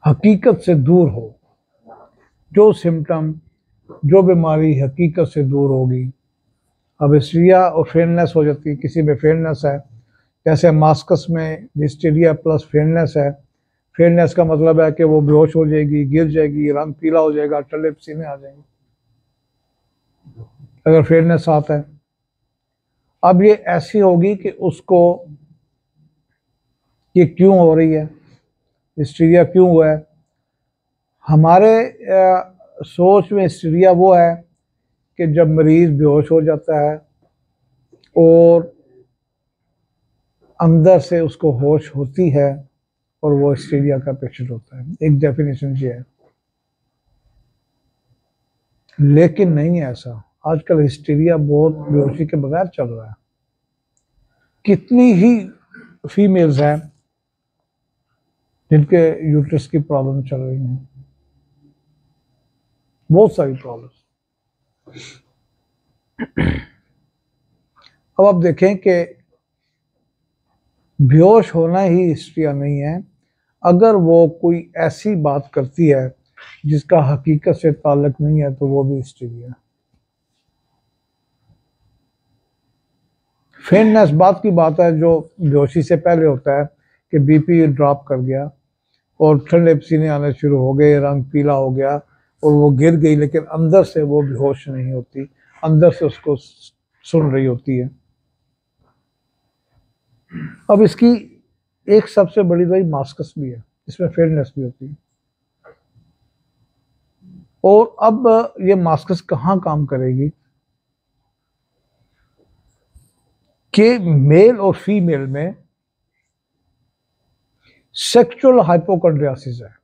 हकीकत से दूर हो, जो सिम्टम, जो बीमारी हकीकत से दूर होगी। अब हिस्टीरिया और फेयरनेस हो जाती है, किसी में फेयरनेस है, जैसे मास्कस में हिस्टीरिया प्लस फेयरनेस है। फेयरनेस का मतलब है कि वो बेहोश हो जाएगी, गिर जाएगी, रंग पीला हो जाएगा, टल्ले पसीने आ जाएंगे अगर फेयरनेस आता है। अब ये ऐसी होगी कि उसको ये क्यों हो रही है, हिस्टीरिया क्यों हुआ है। हमारे सोच में हिस्टीरिया वो है कि जब मरीज बेहोश हो जाता है और अंदर से उसको होश होती है और वो हिस्टीरिया का पेशेंट होता है। एक डेफिनेशन ये है, लेकिन नहीं है ऐसा। आजकल हिस्टीरिया बहुत बेहोशी के बगैर चल रहा है। कितनी ही फीमेल्स हैं जिनके यूट्रस की प्रॉब्लम चल रही हैं, बहुत सारी प्रॉब्लम्स। अब आप देखें कि बेहोश होना ही हिस्ट्रिया नहीं है। अगर वो कोई ऐसी बात करती है जिसका हकीकत से ताल्लुक नहीं है तो वो भी हिस्ट्रिया है। फेयरनेस बात की बात है जो बेहोशी से पहले होता है कि बीपी ड्रॉप कर गया और ठंडे पसीने आने शुरू हो गए, रंग पीला हो गया और वो गिर गई, लेकिन अंदर से वो बेहोश नहीं होती, अंदर से उसको सुन रही होती है। अब इसकी एक सबसे बड़ी दवाई मास्कस भी है, इसमें फेयरनेस भी होती है। और अब ये मास्कस कहाँ काम करेगी कि मेल और फीमेल में सेक्सुअल हाइपोकॉन्ड्रियासिस है,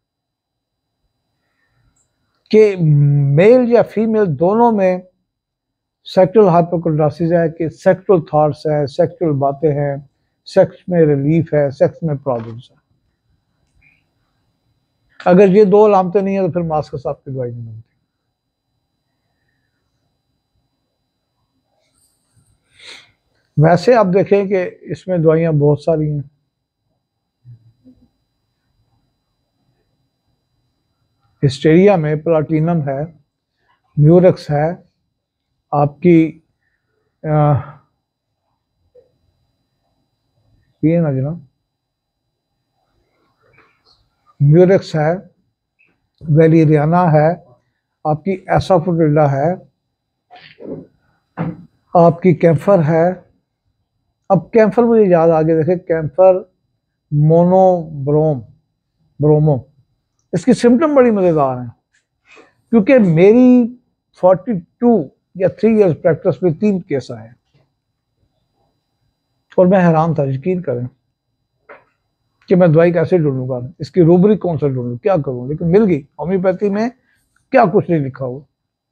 कि मेल या फीमेल दोनों में सेक्सुअल हाइपोकॉन्ड्रियासिस है, कि सेक्सुअल थॉट्स है, सेक्सुअल बातें हैं, सेक्स में रिलीफ है, सेक्स में प्रॉब्लम्स है। अगर ये दो अलामतें नहीं है तो फिर मास्कस आपकी दवाई नहीं बनती। वैसे आप देखें कि इसमें दवाइयां बहुत सारी हैं। हिस्टेरिया में प्लाटिनम है, म्यूरेक्स है, आपकी ये ना जनाब, म्यूरेक्स है, वेलिरियाना है, आपकी एसाफोटिल्डा है, आपकी कैंफर है। अब कैंफर मुझे याद आगे देखे, कैंफर ब्रोमो, इसकी सिम्टम बड़ी मजेदार हैं, क्योंकि मेरी 42 या 3 इयर्स प्रैक्टिस में 3 केस आए और मैं हैरान था, यकीन करें, कि मैं दवाई कैसे ढूंढूंगा, इसकी रूबरी कौन सा ढूंढूं, क्या करूं, लेकिन मिल गई। होम्योपैथी में क्या कुछ नहीं लिखा हुआ,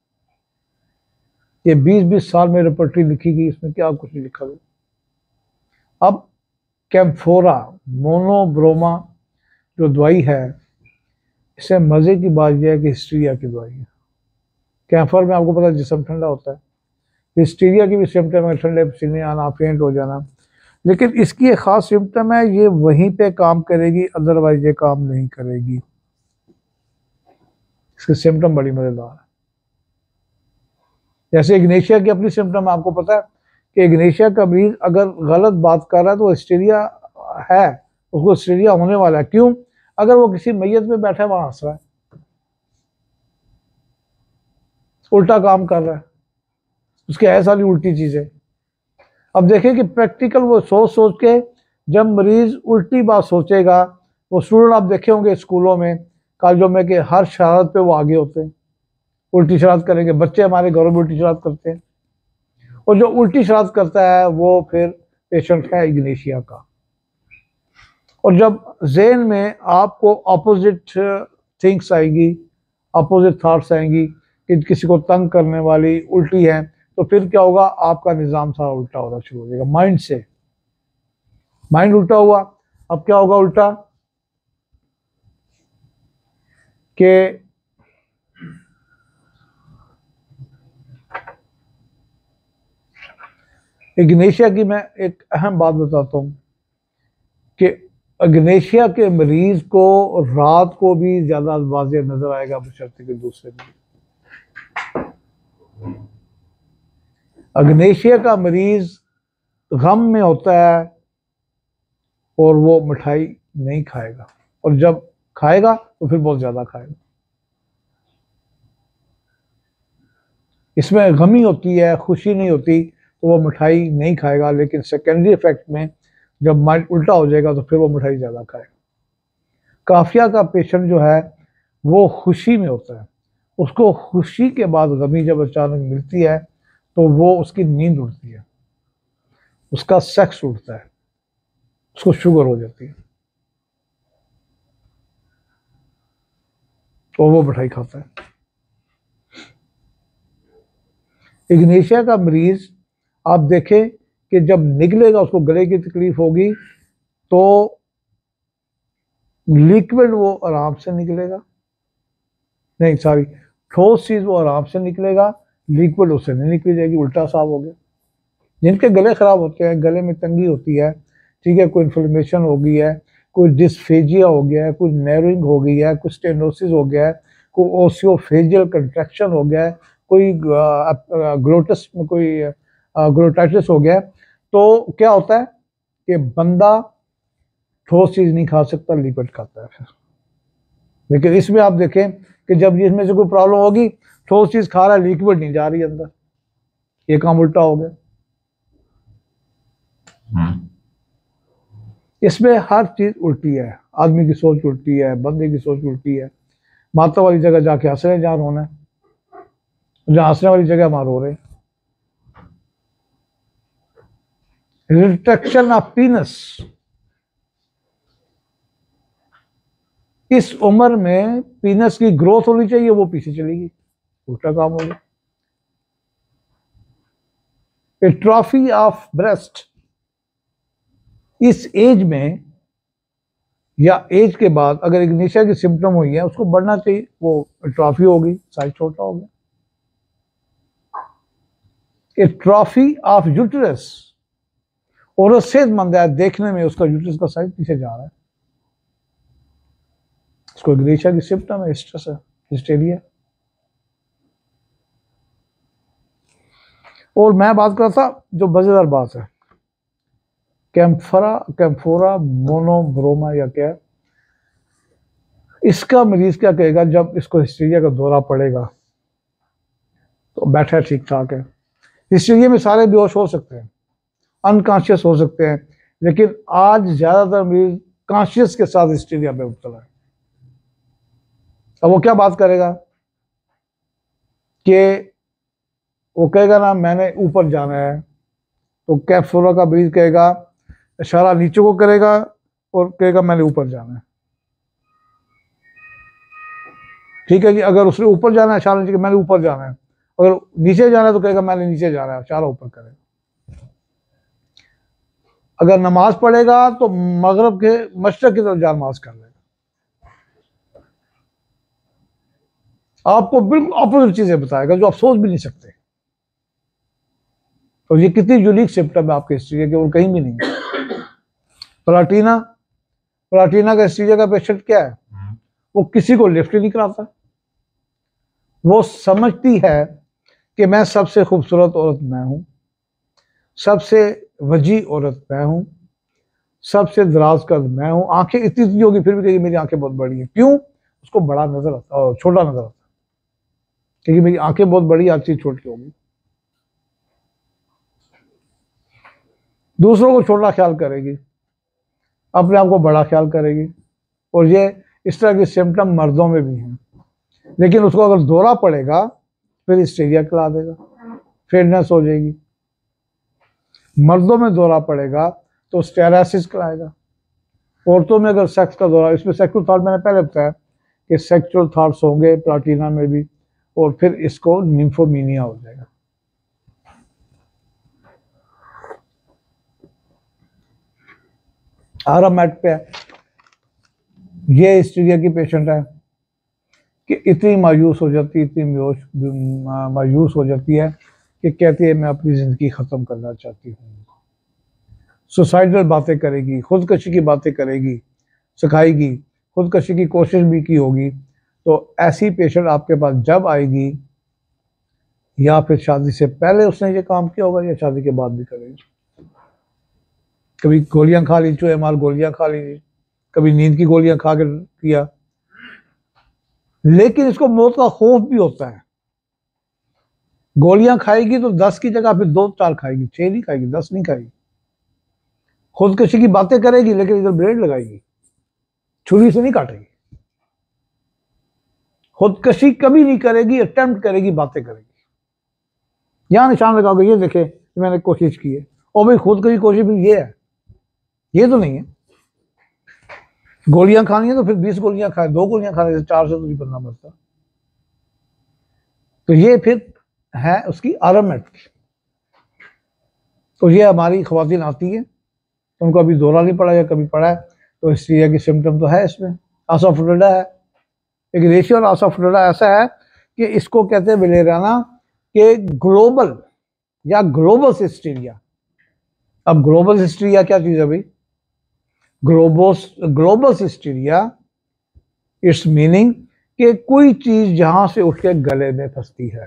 ये 20-20 साल में रिपोर्टरी लिखी गई, इसमें क्या कुछ नहीं लिखा गया। अब कैम्फोरा मोनोब्रोमा जो दवाई है, इससे मजे की बात यह है कि हिस्टीरिया की दवाई है। कैंफर में आपको पता है जिस्म ठंडा होता है, हिस्टीरिया की भी सिम्टम है ठंडे पसीने आना, फेंट हो जाना, लेकिन इसकी एक खास सिम्टम है, ये वहीं पे काम करेगी, अदरवाइज ये काम नहीं करेगी। इसके सिम्टम बड़ी मजेदार है। जैसे इग्नेशिया की अपनी सिम्टम आपको पता है कि इग्नेशिया का मरीज अगर गलत बात कर रहा है तो हिस्टीरिया है, उसको हिस्टीरिया होने वाला है। क्यों? अगर वो किसी मैयत में बैठा है वहां हंस रहा है, उल्टा काम कर रहा है, उसकी ऐसा सारी उल्टी चीजें। अब देखें कि प्रैक्टिकल वो सोच सोच के, जब मरीज उल्टी बात सोचेगा, वो स्टूडेंट आप देखे होंगे स्कूलों में, कॉलेजों में, कि हर शरारत पे वो आगे होते हैं, उल्टी शरारत करेंगे। बच्चे हमारे घरों में उल्टी शरारत करते हैं, और जो उल्टी शरारत करता है वो फिर पेशेंट है इग्नेशिया का। और जब जेन में आपको अपोजिट थिंग्स आएगी, अपोजिट थॉट्स आएंगी कि किसी को तंग करने वाली उल्टी है, तो फिर क्या होगा, आपका निज़ाम सारा उल्टा होना शुरू हो जाएगा माइंड से। माइंड उल्टा हुआ, अब क्या होगा उल्टा, कि इग्नेशिया की मैं एक अहम बात बताता हूं कि अग्नेशिया के मरीज को रात को भी ज्यादा वाज़ेह नजर आएगा बशर्ते कि दूसरे मरीज। अग्नेशिया का मरीज गम में होता है और वो मिठाई नहीं खाएगा, और जब खाएगा तो फिर बहुत ज्यादा खाएगा। इसमें गमी होती है, खुशी नहीं होती, तो वो मिठाई नहीं खाएगा। लेकिन सेकेंडरी इफेक्ट में जब माइंड उल्टा हो जाएगा तो फिर वो मिठाई ज्यादा खाएगा। काफिया का पेशेंट जो है वो खुशी में होता है, उसको खुशी के बाद गमी जब अचानक मिलती है तो वो उसकी नींद उड़ती है, उसका सेक्स उड़ता है, उसको शुगर हो जाती है और वो मिठाई खाता है। इग्नेशिया का मरीज आप देखें कि जब निकलेगा उसको गले की तकलीफ होगी तो लिक्विड वो आराम से निकलेगा, नहीं सॉरी, ठोस चीज वो आराम से निकलेगा, लिक्विड उससे नहीं निकली जाएगी, उल्टा साफ हो गया। जिनके गले खराब होते हैं, गले में तंगी होती है, ठीक है, कोई इन्फ्लेमेशन हो गई है, कोई डिस्फेजिया हो गया है, कोई नैरोइंग हो गई है, कोई स्टेनोसिस हो गया है, कोई ओसियोफेजियल कंट्रैक्शन हो गया है, कोई ग्लोटस में कोई ग्लोटाइटिस हो गया है, तो क्या होता है कि बंदा ठोस चीज नहीं खा सकता, लिक्विड खाता है फिर। लेकिन इसमें आप देखें कि जब इसमें से कोई प्रॉब्लम होगी, ठोस चीज खा रहा है, लिक्विड नहीं जा रही अंदर, ये काम उल्टा हो गया। इसमें हर चीज उल्टी है, आदमी की सोच उल्टी है, बंदे की सोच उल्टी है। माता वाली जगह जाके हंस रहे, जहाँ रोना है, जहाँ हंसने वाली जगह वहां रो रहे। रिट्रैक्शन ऑफ पीनस, इस उम्र में पीनस की ग्रोथ होनी चाहिए, वो पीछे चलेगी, उल्टा काम होगा। एट्रोफी ऑफ ब्रेस्ट, इस एज में या एज के बाद अगर इग्निशिया की सिम्टम हुई है, उसको बढ़ना चाहिए, वो एट्रोफी होगी, साइज छोटा हो गया। एट्रोफी ऑफ यूट्रस, औरत सेहतमंद है, देखने में उसका यूट्रस का साइज पीछे जा रहा है, इसको इग्निशिया की सिम्टम है, स्ट्रेस है, हिस्टेरिया। और मैं बात कर रहा था जो मजेदार बात है, कैम्फोरा मोनोब्रोमा या क्या, इसका मरीज क्या कहेगा जब इसको हिस्टीरिया का दौरा पड़ेगा? तो बैठा ठीक ठाक है, हिस्टीरिया में सारे बेहोश हो सकते हैं, अनकॉन्शियस हो सकते हैं, लेकिन आज ज्यादातर मरीज कॉन्शियस के साथ हिस्टीरिया में मुब्तला है। अब वो क्या बात करेगा कि वो कहेगा ना मैंने ऊपर जाना है, तो कैम्फोरा का मरीज कहेगा, इशारा नीचे को करेगा और कहेगा मैंने ऊपर जाना है। ठीक है जी, अगर उसने ऊपर जाना है, इशारा नीचे, मैंने ऊपर जाना है, अगर नीचे जाना है तो कहेगा मैंने नीचे जाना है, इशारा ऊपर करेगा। अगर नमाज पढ़ेगा तो मगरब के मशरक की तरफ जा नमाज कर लेगा। आपको बिल्कुल अपोजिट चीजें बताएगा जो आप सोच भी नहीं सकते। तो ये कितनी यूनिक सिम्टम है आपके हिस्ट्री के, और कहीं भी नहीं है। प्लाटीना का हिस्ट्री का पेशेंट क्या है, वो किसी को लिफ्ट नहीं कराता, वो समझती है कि मैं सबसे खूबसूरत औरत मैं हूं, सबसे वजी औरत मैं हूं, सबसे दराज कद मैं हूं, आंखें इतनी इतनी होगी फिर भी कहेगी मेरी आंखें बहुत बड़ी हैं। क्यों? उसको बड़ा नजर आता और छोटा नजर आता, क्योंकि मेरी आंखें बहुत बड़ी, हर चीज छोटी होगी। दूसरों को छोटा ख्याल करेगी, अपने आप को बड़ा ख्याल करेगी। और ये इस तरह के सिम्टम मर्दों में भी हैं, लेकिन उसको अगर दौरा पड़ेगा फिर हिस्टीरिया खिला देगा, फेयरनेस हो जाएगी। मर्दों में दौरा पड़ेगा तो स्टेरासिस कराएगा। औरतों में अगर सेक्स का दौरा, इसमें सेक्सुअल थॉट मैंने पहले बताया कि सेक्सुअल थॉट्स होंगे प्लाटीना में भी, और फिर इसको निम्फोमीनिया हो जाएगा। आरामेट पे है, ये हिस्टीरिया की पेशेंट है कि इतनी मायूस हो जाती है, इतनी मायूस हो जाती है कि कहती है मैं अपनी ज़िंदगी ख़त्म करना चाहती हूँ। सुसाइडल बातें करेगी, खुदकशी की बातें करेगी, सिखाएगी, खुदकशी की कोशिश भी की होगी, तो ऐसी पेशेंट आपके पास जब आएगी, या फिर शादी से पहले उसने ये काम किया होगा या शादी के बाद भी करेगी, कभी गोलियां खा ली, चूहे मार गोलियां खा ली, कभी नींद की गोलियां खा कर किया, लेकिन इसको मौत का खौफ भी होता है। गोलियां खाएगी तो 10 की जगह फिर 2-4 खाएगी, 6 नहीं खाएगी, 10 नहीं खाएगी। खुदकशी की बातें करेगी लेकिन इधर ब्लेड लगाएगी, छुरी से नहीं काटेगी। खुदकशी कभी नहीं करेगी, अटेम्प्ट करेगी, बातें करेगी। यहां निशान लगाओगे, ये देखे मैंने कोशिश की है, और भाई खुदकशी कोशिश भी ये है, ये तो नहीं है। गोलियां खानी है तो फिर 20 गोलियां खाए, 2 गोलियां खाने से 4 से तो नहीं बनना पड़ता। तो ये फिर है उसकी आरामत की। तो ये हमारी ख्वातीन आती है, तो उनको अभी दौरा नहीं पड़ा या कभी पड़ा है, तो हिस्ट्रिया की सिम्टम तो है इसमें। आसाफुल्ला है, एक रेशियो और आसाफुल्ला ऐसा है कि इसको कहते हैं वेलेरियाना के ग्लोबल या ग्लोबल हिस्टीरिया। अब ग्लोबल हिस्टीरिया क्या चीज है भाई? ग्लोबल हिस्टीरिया इट्स मीनिंग कि कोई चीज जहां से उठ के गले में फंसती है।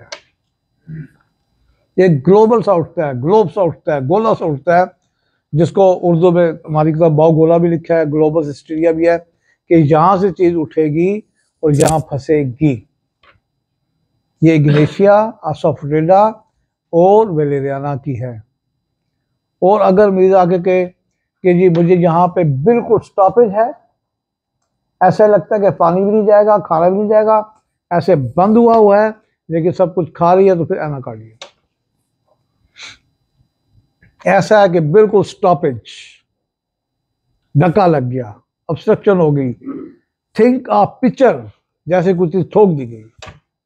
ये ग्लोबल सा उठता है, ग्लोब सा उठता है, गोला सा उठता है, जिसको उर्दू में हमारी किताब बाव गोला भी लिखा है, ग्लोबल हिस्टीरिया भी है, कि यहां से चीज उठेगी और यहां फंसेगी। ये इग्नेशिया, आसाफुल्ला और वेलेरियाना की है। और अगर मरीज आके कहे कि जी मुझे यहाँ पे बिल्कुल स्टॉपेज है, ऐसा लगता है कि पानी भी नहीं जाएगा, खाना भी नहीं जाएगा, ऐसे बंद हुआ है, लेकिन सब कुछ खा रही है, तो फिर एनाकार्डिया। ऐसा है कि बिल्कुल स्टॉपेज, धक्का लग गया, ऑब्स्ट्रक्शन हो गई, थिंक ऑफ पिक्चर, जैसे कुछ चीज ठोक दी गई।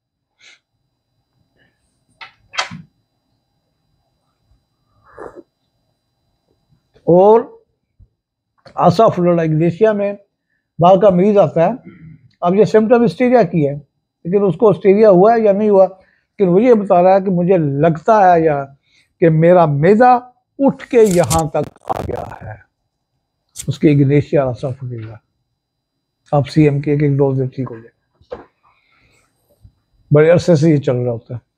और आसाफुल्ला इग्नेशिया में बाल का मरीज आता है। अब ये सिम्टम हिस्टीरिया की है, लेकिन उसको हिस्टीरिया हुआ है या नहीं हुआ, लेकिन वो ये बता रहा है कि मुझे लगता है या कि मेरा मैदा उठ के यहां तक आ गया है। उसकी इग्नेशिया आसाफुल्ला। आप सीएम के एक डोज में ठीक हो जाए। बड़े अरसे से ये चल रहा होता है।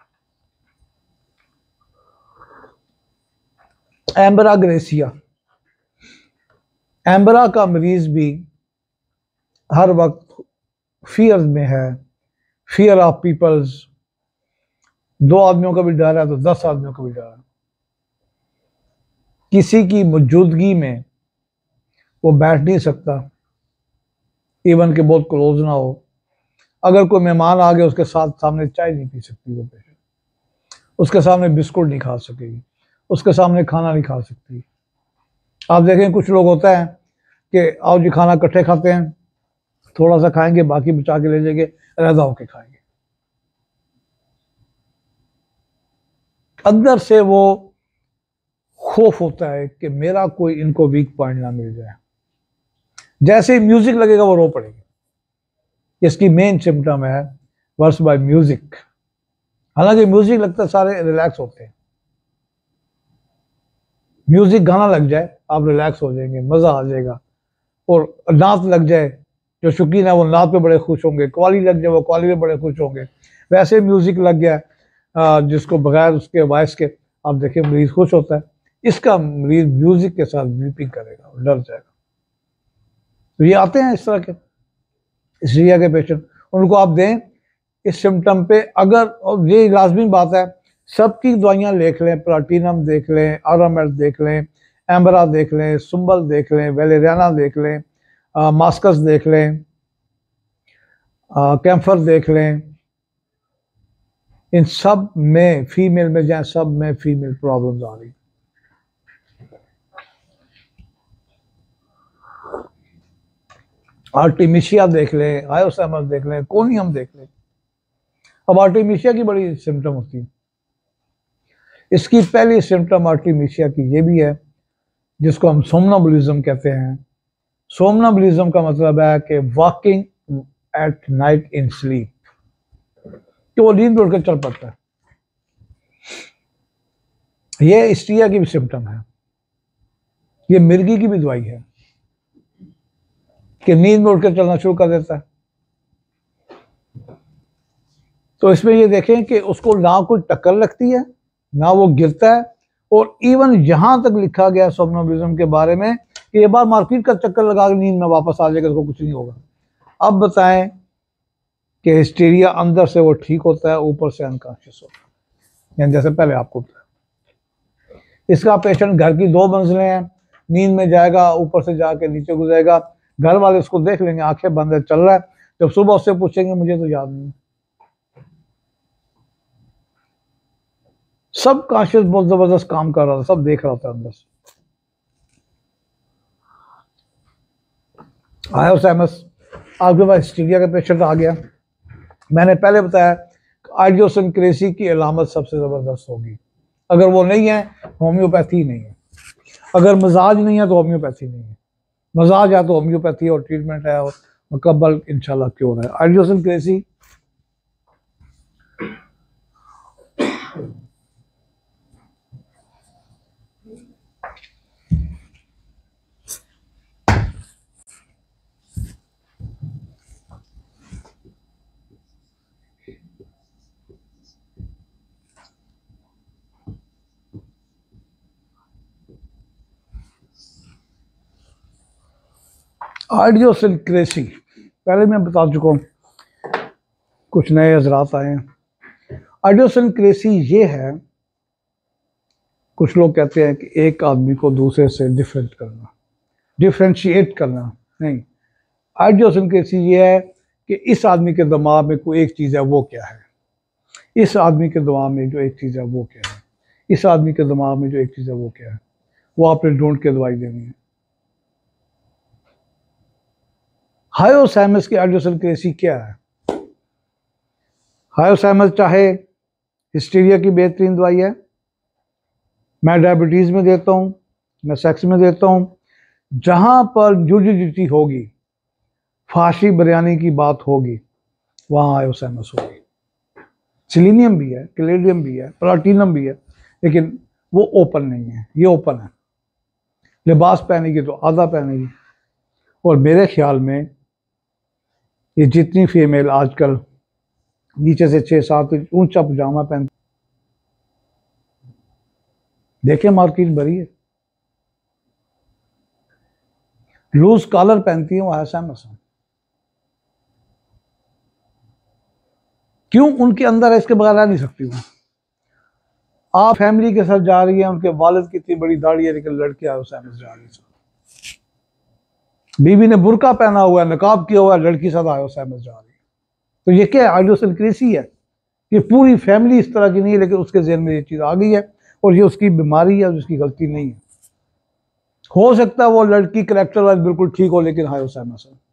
एम्बरा ग्रेसिया, एम्बरा का मरीज भी हर वक्त फियर में है, फियर ऑफ पीपल्स। 2 आदमियों का भी डर है तो 10 आदमियों का भी डर है। किसी की मौजूदगी में वो बैठ नहीं सकता, इवन के बहुत क्लोज ना हो। अगर कोई मेहमान आ गया उसके साथ सामने चाय नहीं पी सकती वो पेशेंट, उसके सामने बिस्कुट नहीं खा सकेगी, उसके सामने खाना नहीं खा सकती। आप देखें कुछ लोग होता है कि आओ जी खाना इकट्ठे खाते हैं, थोड़ा सा खाएंगे, बाकी बचा के ले जाएंगे, अलग होके खाएंगे। अंदर से वो खौफ होता है कि मेरा कोई इनको वीक पॉइंट ना मिल जाए। जैसे ही म्यूजिक लगेगा वो रो पड़ेगी। इसकी मेन सिम्टम है वर्स बाय म्यूजिक। हालांकि म्यूजिक लगता है सारे रिलैक्स होते हैं, म्यूजिक गाना लग जाए आप रिलैक्स हो जाएंगे, मजा आ जाएगा। और नात लग जाए, जो शौकीन है वो नात पे बड़े खुश होंगे, कवाली लग जाए वो कवाली पे बड़े खुश होंगे। वैसे म्यूजिक लग गया जिसको बगैर उसके वॉइस के, आप देखिए मरीज खुश होता है। इसका मरीज म्यूजिक के साथ वीपिंग करेगा और डर जाएगा। तो ये आते हैं इस तरह के हिस्टीरिया के पेशेंट, उनको आप दें इस सिम्टम पे। अगर, और ये लाजमी बात है, सबकी दवाइयां देख लें, प्लाटिनम देख लें, आरामेट देख लें, एम्बरा देख लें, सुम्बल देख लें, वेलेरियाना देख लें, मास्कस देख लें, कैम्फर देख लें, इन सब में फीमेल में जाए, सब में फीमेल प्रॉब्लम्स आ रही। आर्टिमिशिया देख लें, हायोसेमस देख लें, कोनियम देख लें। अब आर्टिमिशिया की बड़ी सिम्टम होती है। इसकी पहली सिम्टम आर्टिमिशिया की ये भी है, जिसको हम सोमनाबुलिज्म कहते हैं। सोमनाबुलिज्म का मतलब है कि walking at night in sleep, कि वो नींद उड़ कर चल पड़ता है। ये हिस्टीरिया की भी सिम्टम है, ये मिर्गी की भी दवाई है। कि नींद में उठकर चलना शुरू कर देता है। तो इसमें ये देखें कि उसको ना कोई टक्कर लगती है, ना वो गिरता है, और इवन यहां तक लिखा गया सोमनोबिज्म के बारे में कि ये बार मार्केट का चक्कर लगा के नींद में वापस आ जाएगा, उसको कुछ नहीं होगा। अब बताएं कि हिस्टीरिया अंदर से वो ठीक होता है, ऊपर से अनकॉन्शियस होता है, यानी जैसे पहले आपको बताया। इसका पेशेंट घर की 2 मंजिलें हैं, नींद में जाएगा, ऊपर से जाके नीचे गुजरेगा, घर वाले उसको देख लेंगे, आंखें बंद है, चल रहा है। जब सुबह उससे पूछेंगे मुझे तो याद नहीं। सब कॉन्शियस बहुत जबरदस्त काम कर रहा था, सब देख रहा था अंदर से। हायोसैमस, आपके पास हिस्टीरिया का पेशेंट आ गया। मैंने पहले बताया आइडियोसिनक्रेसी की अलामत सबसे जबरदस्त होगी। अगर वो नहीं है, होम्योपैथी नहीं है। अगर मिजाज नहीं है तो होम्योपैथी नहीं है। मजाज है तो होम्योपैथी और ट्रीटमेंट है और मुकम्मल इंशाल्लाह क्योर है। आइडियोसिनक्रेसी आइडियोसिनक्रेसी पहले मैं बता चुका हूँ, कुछ नए हजरात आए हैं। आइडियोसिनक्रेसी ये है, कुछ लोग कहते हैं कि एक आदमी को दूसरे से डिफरेंट करना, डिफ्रेंशिएट करना। नहीं, आइडियोसिनक्रेसी ये है कि इस आदमी के दिमाग में कोई एक चीज़ है, वो क्या है। इस आदमी के दिमाग में जो एक चीज़ है वो क्या है। इस आदमी के दिमाग में जो एक चीज़ है वो क्या है, वो आपने ढूंढ के दवाई देनी है। हायोसैमस की आइडियोसिनक्रेसी क्या है? हायोसैमस चाहे हिस्टीरिया की बेहतरीन दवाई है, मैं डायबिटीज़ में देता हूँ, मैं सेक्स में देता हूँ। जहाँ पर न्यूडिटी होगी, फाशी बिरयानी की बात होगी, वहाँ हायोसैमस होगी। सिलीनियम भी है, कैलेडियम भी है, प्लाटिनम भी है, लेकिन वो ओपन नहीं है, ये ओपन है। लिबास पहनेगी तो आधा पहनेगी। और मेरे ख्याल में ये जितनी फीमेल आजकल नीचे से 6-7 इंच ऊंचा पजामा पहनती, देखे मार्केट भरी है, लूज कॉलर पहनती है, वो हायोसैमस है। क्यों? उनके अंदर है, इसके बगैर रह नहीं सकती वो। आप फैमिली के साथ जा रही है, उनके वालिद की इतनी बड़ी दाढ़ी है, लेकिन लड़की हायोसैमस जा रही है। बीवी ने बुर्का पहना हुआ है, नकाब किया हुआ है, लड़की साथ हायोसैमस जा रही है। तो ये क्या है? आइडियोसिनक्रेसी है कि पूरी फैमिली इस तरह की नहीं है, लेकिन उसके ज़हन में ये चीज़ आ गई है और ये उसकी बीमारी है, उसकी गलती नहीं है। हो सकता है वो लड़की करेक्टर वाइज बिल्कुल ठीक हो, लेकिन हायोसैमस है।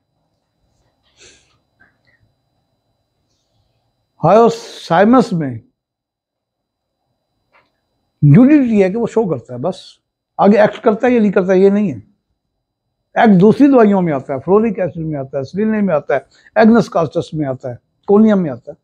हायोसैमस में न्यूडिटी है कि वो शो करता है, बस आगे एक्ट करता है या नहीं करता है ये नहीं है। एक्ट दूसरी दवाइयों में आता है, फ्लोरिक एसिड में आता है, सिलिनियम में आता है, एग्नस कास्टस में आता है, कोनियम में आता है।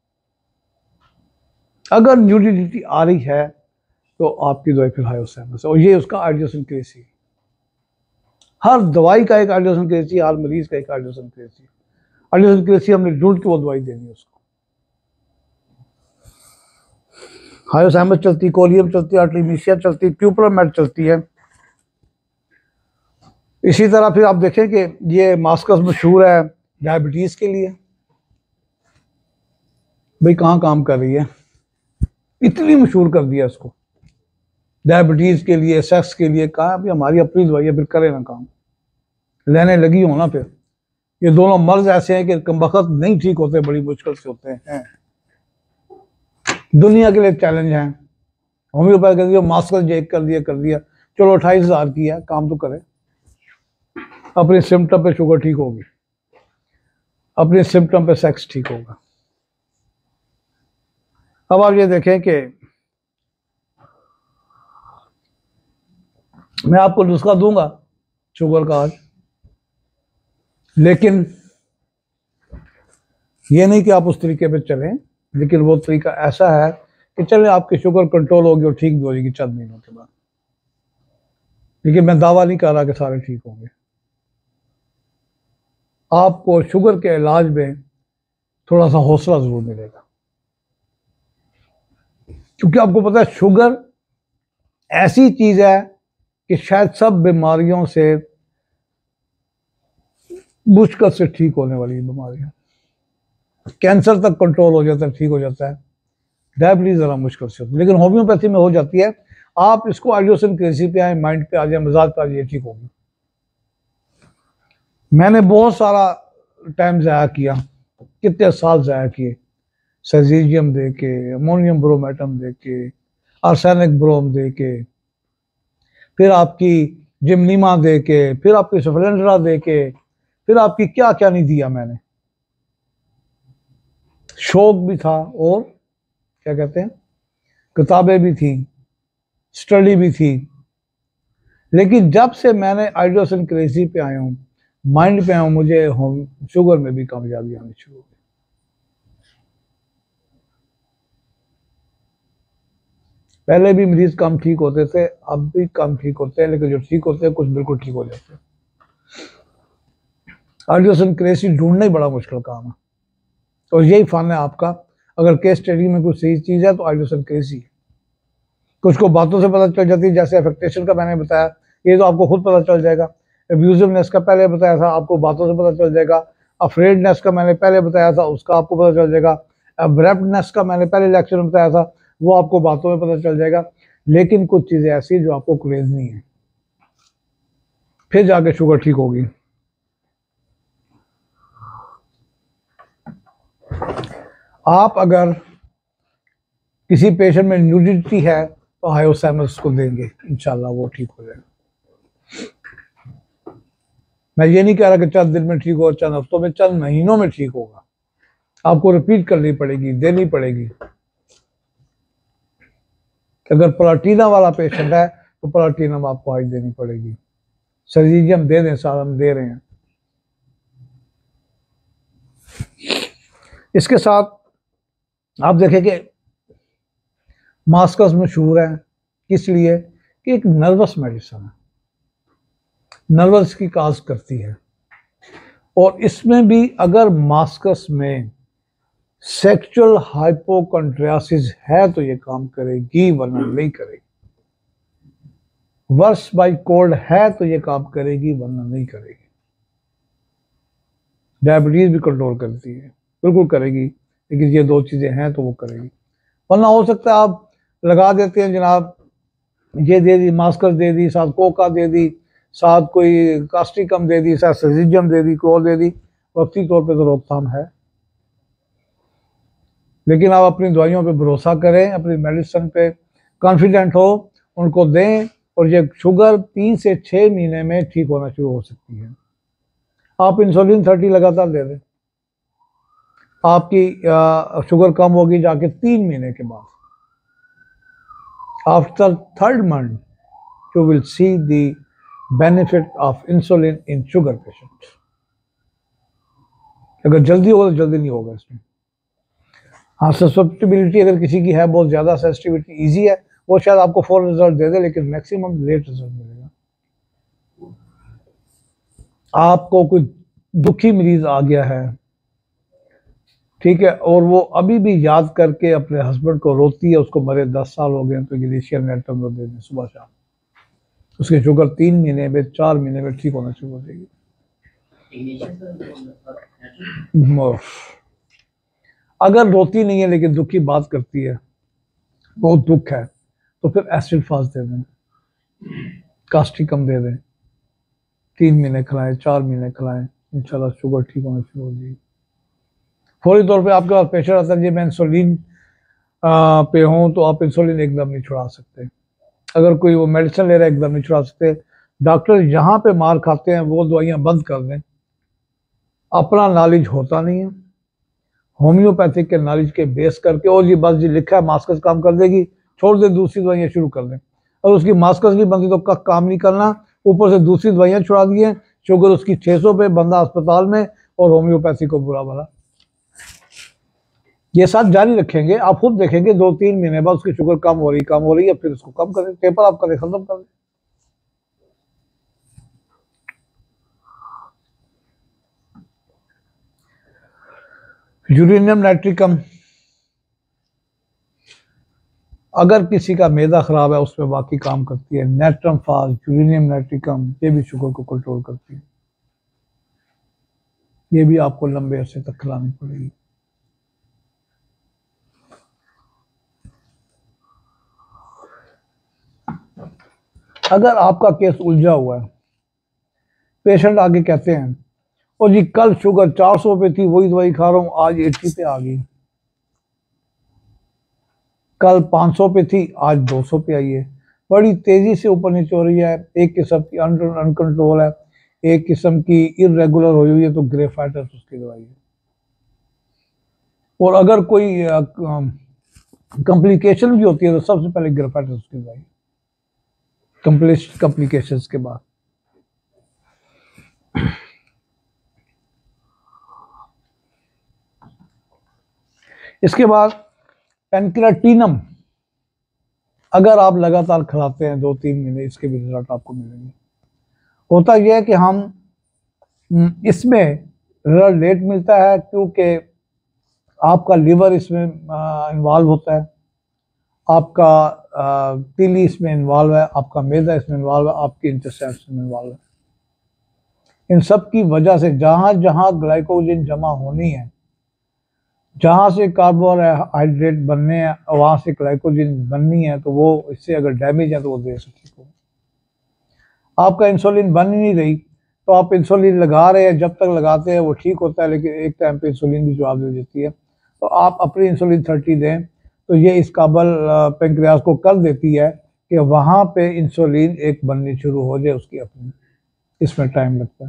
अगर न्यूडिटी आ रही है तो आपकी दवाई फिर हायोसैमस है, और ये उसका आइडियोसिनक्रेसी। हर दवाई का एक आइडियोसिनक्रेसी, हर मरीज का एक आइडियोसिनक्रेसी। आइडियोसिनक्रेसी हमने ढूंढ के वो दवाई देनी है उसको। हायोसैमस चलती, कोलियम चलती, आर्टेमिसिया चलती, प्यूपरामेट चलती है। इसी तरह फिर आप देखें कि ये मास्कस मशहूर है डायबिटीज़ के लिए। भाई कहाँ काम कर रही है, इतनी मशहूर कर दिया इसको डायबिटीज़ के लिए, सेक्स के लिए। कहा अभी हमारी अपनी दवाई है, फिर करे ना काम, लेने लगी हो ना। फिर ये दोनों मर्ज ऐसे हैं कि कमबख्त नहीं ठीक होते, बड़ी मुश्किल से होते हैं। दुनिया के लिए चैलेंज है। होम्योपैथ कर दिया, मास्कस जेक कर दिया, चलो 28,000 की है, काम तो करे। अपने सिम्टम पे शुगर ठीक होगी, अपने सिम्टम पे सेक्स ठीक होगा। अब आप ये देखें कि मैं आपको नुस्खा दूंगा शुगर का आज, लेकिन ये नहीं कि आप उस तरीके पे चलें, लेकिन वो तरीका ऐसा है कि चले आपकी शुगर कंट्रोल होगी और ठीक भी हो जाएगी चंद महीनों के बाद। लेकिन मैं दावा नहीं कर रहा कि सारे ठीक होंगे। आपको शुगर के इलाज में थोड़ा सा हौसला जरूर मिलेगा, क्योंकि आपको पता है शुगर ऐसी चीज है कि शायद सब बीमारियों से मुश्किल से ठीक होने वाली बीमारियां, कैंसर तक कंट्रोल हो जाता है, ठीक हो जाता है, डायबिटीज जरा मुश्किल से होती है, लेकिन होम्योपैथी में हो जाती है। आप इसको आइडियोसिन क्रेसी पे आए, माइंड पे आ जाए, मिजाज पे आ जाए, ठीक होगी। मैंने बहुत सारा टाइम ज़ाया किया, कितने साल ज़ाया किए, सेजीजियम दे के, अमोनियम ब्रोमेटम दे के, आर्सेनिक ब्रोम दे के, फिर आपकी जिमनीमा दे के, फिर आपकी सफलेंड्रा दे के, फिर आपकी क्या क्या नहीं दिया मैंने। शौक भी था और क्या कहते हैं, किताबें भी थी, स्टडी भी थी, लेकिन जब से मैंने आइडियोसिन क्रेजी पे आया हूँ, माइंड पे आया हूँ, मुझे शुगर में भी कामयाबी आनी शुरू हो गई। पहले भी मरीज कम ठीक होते थे, अब भी कम ठीक होते हैं, लेकिन जो ठीक होते हैं कुछ बिल्कुल ठीक हो जाते हैं। आइडियोसिन क्रेजी ढूंढना ही बड़ा मुश्किल काम है, और यही फन है आपका। अगर केस स्टडी में कुछ सही चीज है तो आइडियोसिन क्रेजी है। कुछ को बातों से पता चल जाती है, जैसे अफेक्टेशन का मैंने बताया, ये तो आपको खुद पता चल जाएगा। एब्यूजिवनेस का पहले बताया था, आपको बातों से पता चल जाएगा। अफ्रेडनेस का मैंने पहले बताया था, उसका आपको पता चल जाएगा। अब्रप्टनेस का मैंने पहले लेक्चर में बताया था, वो आपको बातों में पता चल जाएगा। लेकिन कुछ चीजें ऐसी जो आपको क्रेज नहीं है, फिर जाके शुगर ठीक होगी। आप अगर किसी पेशेंट में न्यूडिटी है तो हायोसैमस को देंगे, इंशाल्लाह वो ठीक हो जाएगा। मैं ये नहीं कह रहा कि चंद दिन में ठीक हो, चंद हफ्तों में, चंद महीनों में ठीक होगा। आपको रिपीट करनी पड़ेगी, देनी पड़ेगी। अगर प्लाटीना वाला पेशेंट है तो प्लाटीनम आपको आज देनी पड़ेगी। सर्जिजियम दे दें, सारा हम दे रहे हैं। इसके साथ आप देखें कि मास्कस मशहूर है, किस लिए कि एक नर्वस मेडिसिन है, नर्वस की काज करती है। और इसमें भी अगर मास्कस में सेक्सुअल हाइपोकॉन्ड्रियासिस है तो ये काम करेगी, वरना नहीं करेगी। वर्स बाई कोल्ड है तो ये काम करेगी, वरना नहीं करेगी। डायबिटीज भी कंट्रोल करती है, बिल्कुल करेगी, लेकिन ये दो चीजें हैं तो वो करेगी। वरना हो सकता है आप लगा देते हैं जनाब, ये दे दी, मास्कस दे दी, साथ कोका दे दी, साथ कोई कास्टिकम दे दी, साथ सेजिजियम दे दी, कोई और दे दी, वक्ती तौर पे तो रोकथाम है। लेकिन आप अपनी दवाइयों पे भरोसा करें, अपनी मेडिसिन पे कॉन्फिडेंट हो, उनको दें, और ये शुगर 3 से 6 महीने में ठीक होना शुरू हो सकती है। आप इंसुलिन 30 लगातार दे दें, आपकी शुगर कम होगी जाके 3 महीने के बाद। After 3rd month you will see the benefit of insulin in sugar patient। अगर जल्दी होगा तो जल्दी नहीं होगा इसमें। हाँ, ससेप्टिबिलिटी अगर किसी की है बहुत ज़्यादा, सेंसिटिविटी इजी है, वो शायद आपको फौरन रिजल्ट दे दे, लेकिन मैक्सिमम लेट रिजल्ट मिलेगा। आपको कोई दुखी मरीज आ गया है, ठीक है, और वो अभी भी याद करके अपने हस्बैंड को रोती है, उसको मरे 10 साल हो गए, तो ग्लेशियर नेटम को दे दें सुबह शाम, उसकी शुगर 3 महीने में, 4 महीने में ठीक होना शुरू हो जाएगी। अगर रोती नहीं है लेकिन दुखी बात करती है, बहुत दुख है, तो फिर एसिड फास्ट दे दें, कास्टिकम दे दें, 3 महीने खिलाएं, 4 महीने खिलाएं, इंशाल्लाह शुगर ठीक होना शुरू हो जाएगी। फौरी तौर पे आपके पास प्रेशर आता है जी मैं इंसुलिन पे हूँ, तो आप इंसुलिन एकदम नहीं छुड़ा सकते। अगर कोई वो मेडिसिन ले रहा है एकदम नहीं छुड़ा सकते। डॉक्टर यहाँ पे मार खाते हैं, वो दवाइयाँ बंद कर दें। अपना नॉलेज होता नहीं है, होम्योपैथिक के नॉलेज के बेस करके, और ये बस जी लिखा है मास्कस काम कर देगी, छोड़ दे, दूसरी दवाइयाँ शुरू कर दें। और उसकी मास्कस नहीं बनती तो काम नहीं करना, ऊपर से दूसरी दवाइयाँ छुड़ा दी हैं, शुगर उसकी 600 पे, बंदा अस्पताल में, और होम्योपैथी को बुरा भला। ये साथ जारी रखेंगे, आप खुद देखेंगे 2-3 महीने बाद उसकी शुगर कम हो रही है, फिर उसको कम करें, पेपर आप करें, खत्म कर दें। यूरेनियम नाइट्रिकम, अगर किसी का मैदा खराब है उसमें बाकी काम करती है। नेट्रम फास, यूरेनियम नाइट्रिकम, ये भी शुगर को कंट्रोल करती है। ये भी आपको लंबे अरसे तक खिलानी पड़ेगी। अगर आपका केस उलझा हुआ है, पेशेंट आगे कहते हैं और जी कल शुगर 400 पे थी, वही दवाई खा रहा हूं, आज 80 पे आ गई, कल 500 पे थी, आज 200 पे आई है, बड़ी तेजी से ऊपर नीचे हो रही है, एक किस्म की अनकंट्रोल है, एक किस्म की इरेगुलर हुई हुई है, तो ग्रेफाइटिस उसकी दवाई है। और अगर कोई कॉम्प्लिकेशन भी होती है तो सबसे पहले ग्रेफाइटिस उसकी दवाई, कॉम्प्लिकेशंस के बाद। इसके बाद पेनक्रेटिनम, अगर आप लगातार खिलाते हैं 2-3 महीने, इसके भी रिजल्ट आपको मिलेंगे। होता यह है कि हम इसमें रिजल्ट लेट मिलता है क्योंकि आपका लिवर इसमें इन्वॉल्व होता है, आपका तिली इसमें इन्वॉल्व है, आपका मैदा इसमें इन्वॉल्व है, आपकी इंटेस्टाइन इसमें इन्वॉल्व है। इन सब की वजह से जहां जहां ग्लाइकोजन जमा होनी है, जहां से कार्बोहाइड्रेट बनने हैं, वहां से ग्लाइकोजन बननी है, तो वो इससे अगर डैमेज है तो वो देर से ठीक हो। आपका इंसुलिन बन ही नहीं रही तो आप इंसुलिन लगा रहे हैं, जब तक लगाते हैं वो ठीक होता है, लेकिन एक टाइम पे इंसुलिन भी जवाब दे देती है। तो आप अपनी इंसुलिन 30 दें तो ये इस काबल पेंक्रियाज को कर देती है कि वहां पे इंसुलिन एक बननी शुरू हो जाए उसकी अपनी, इसमें टाइम लगता है।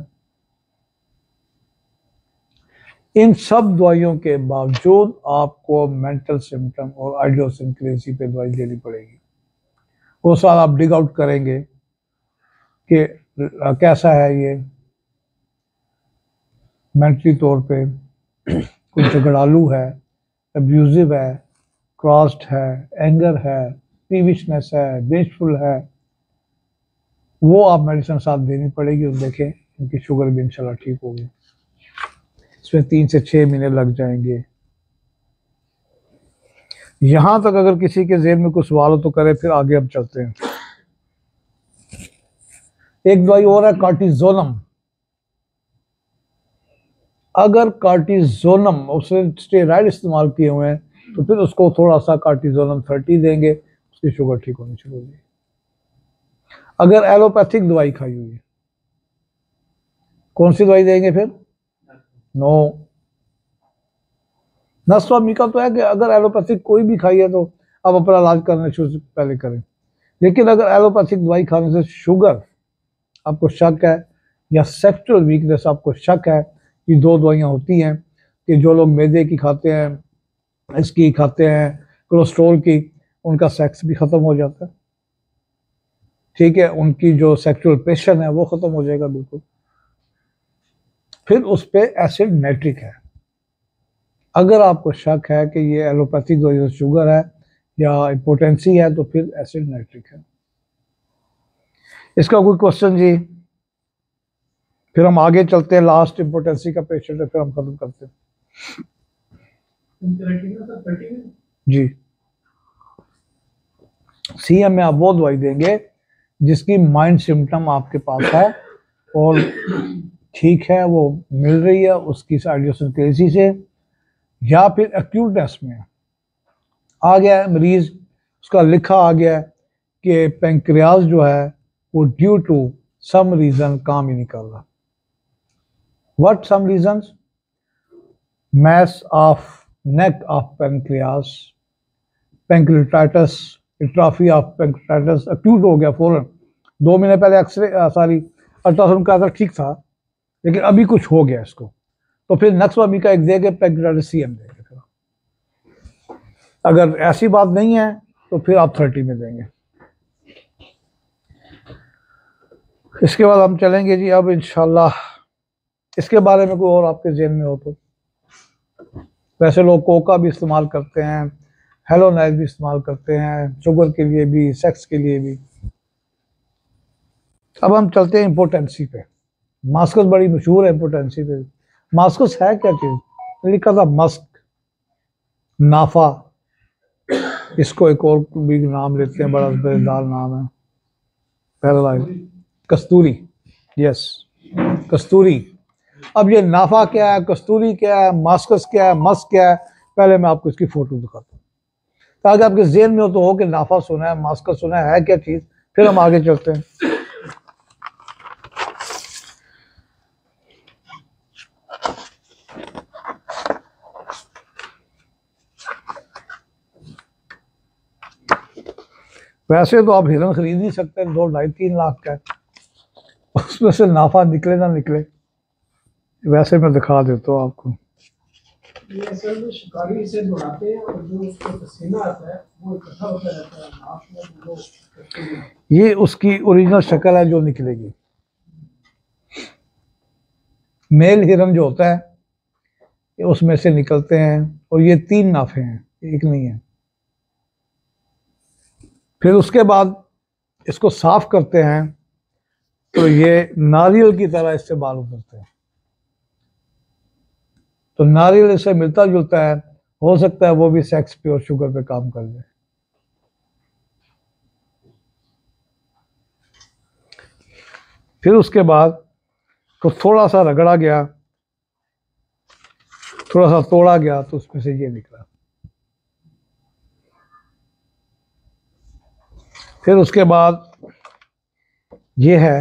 इन सब दवाइयों के बावजूद आपको मेंटल सिम्टम और आइडियोसिंक्रेसी पे दवाई देनी पड़ेगी। वो साल आप डिग आउट करेंगे कि कैसा है ये, मेंटली तौर पे कुछ झगड़ालू है, अब्यूजिव है, क्रॉस्ड है, एंगर है, पीविशनेस है, बेचफुल है, वो आप मेडिसिन साथ देनी पड़ेगी और देखें इनकी शुगर भी इंशाल्लाह ठीक होगी। इसमें 3 से 6 महीने लग जाएंगे। यहां तक अगर किसी के जेब में कुछ सवाल हो तो करे, फिर आगे हम चलते हैं। एक दवाई और है कार्टिजोनम। अगर कार्टिजोनम उसने स्टेरॉइड इस्तेमाल किए हुए हैं तो फिर उसको थोड़ा सा कार्टिजोनम 30 देंगे, उसकी शुगर ठीक होनी शुरू होगी। अगर एलोपैथिक दवाई खाई हुई है, कौन सी दवाई देंगे फिर? नो, नस्वामिका तो है कि अगर एलोपैथिक कोई भी खाई है तो आप अपना इलाज करने शुरू से पहले करें। लेकिन अगर एलोपैथिक दवाई खाने से शुगर आपको शक है या सेक्सुअल वीकनेस आपको शक है, ये 2 दवाइयां होती हैं कि जो लोग मैदे की खाते हैं, इसकी खाते हैं, कोलेस्ट्रॉल की, उनका सेक्स भी खत्म हो जाता है, ठीक है, उनकी जो सेक्सुअल पैशन है वो खत्म हो जाएगा बिल्कुल। फिर उस पर एसिड नाइट्रिक है। अगर आपको शक है कि ये एलोपैथिक दवाई से शुगर है या इम्पोटेंसी है तो फिर एसिड नाइट्रिक है। इसका कोई क्वेश्चन जी? फिर हम आगे चलते हैं, लास्ट इम्पोर्टेंसी का पेशेंट है, फिर हम खत्म करते हैं जी। सीएम में आप वो दवाई देंगे जिसकी माइंड सिम्टम आपके पास है और ठीक है, वो मिल रही है उसकी आइडियोसिंक्रेसी से, या फिर एक्यूटनेस में आ गया है मरीज, उसका लिखा आ गया है कि पेंक्रियाज जो है वो ड्यू टू सम रीजन काम ही नहीं कर रहा। What some reasons? mass of neck of pancreas, pancreatitis, atrophy of pancreatitis, acute हो गया फौरन। 2 महीने पहले अल्ट्रासाउंड का था, ठीक था, लेकिन अभी कुछ हो गया इसको, तो फिर नक्सवामी का एक देंगे, पैंक्रियाटिस सीएम देंगे। फिर अगर ऐसी बात नहीं है तो फिर आप 30 में देंगे। इसके बाद हम चलेंगे जी अब इंशाल्लाह, इसके बारे में कोई और आपके जेहन में हो तो। वैसे लोग कोका भी इस्तेमाल करते हैं, हेलोनाइज भी इस्तेमाल करते हैं, शुगर के लिए भी, सेक्स के लिए भी। अब हम चलते हैं इम्पोर्टेंसी पे। मास्कस बड़ी मशहूर है इम्पोर्टेंसी पे। मास्कस है क्या चीज़? लिखा था मस्क, नाफा, इसको एक और भी नाम लेते हैं, बड़ा मजेदार नाम है, पैरालाइज, कस्तूरी, यस कस्तूरी। अब ये नाफा क्या है, कस्तूरी क्या है, मास्कस क्या है, मस्क क्या है, पहले मैं आपको इसकी फोटो दिखाता हूँ ताकि आपके जेहन में तो हो कि नाफा सुना है, मास्कस सुना है क्या चीज, फिर हम आगे चलते हैं। वैसे तो आप हिरन खरीद नहीं सकते, 2-2.5-3 लाख का है, उसमें से नाफा निकले ना निकले। वैसे मैं दिखा देता हूँ आपको। ये असल में शिकारी इसे दौड़ाते हैं और जो उसको पसीना आता है वो इकट्ठा होता रहता है नाक में, वो करते हैं। ये उसकी ओरिजिनल शक्ल है जो निकलेगी। मेल हिरन जो होता है ये उसमें से निकलते हैं, और ये 3 नाफे हैं, एक नहीं है। फिर उसके बाद इसको साफ करते हैं तो ये नारियल की तरह इससे बाल उतरते हैं। तो नारियल इससे मिलता जुलता है, हो सकता है वो भी सेक्स प्योर शुगर पे काम कर जाए। फिर उसके बाद तो थोड़ा सा रगड़ा गया, थोड़ा सा तोड़ा गया, तो उसमें से ये निकला। फिर उसके बाद ये है,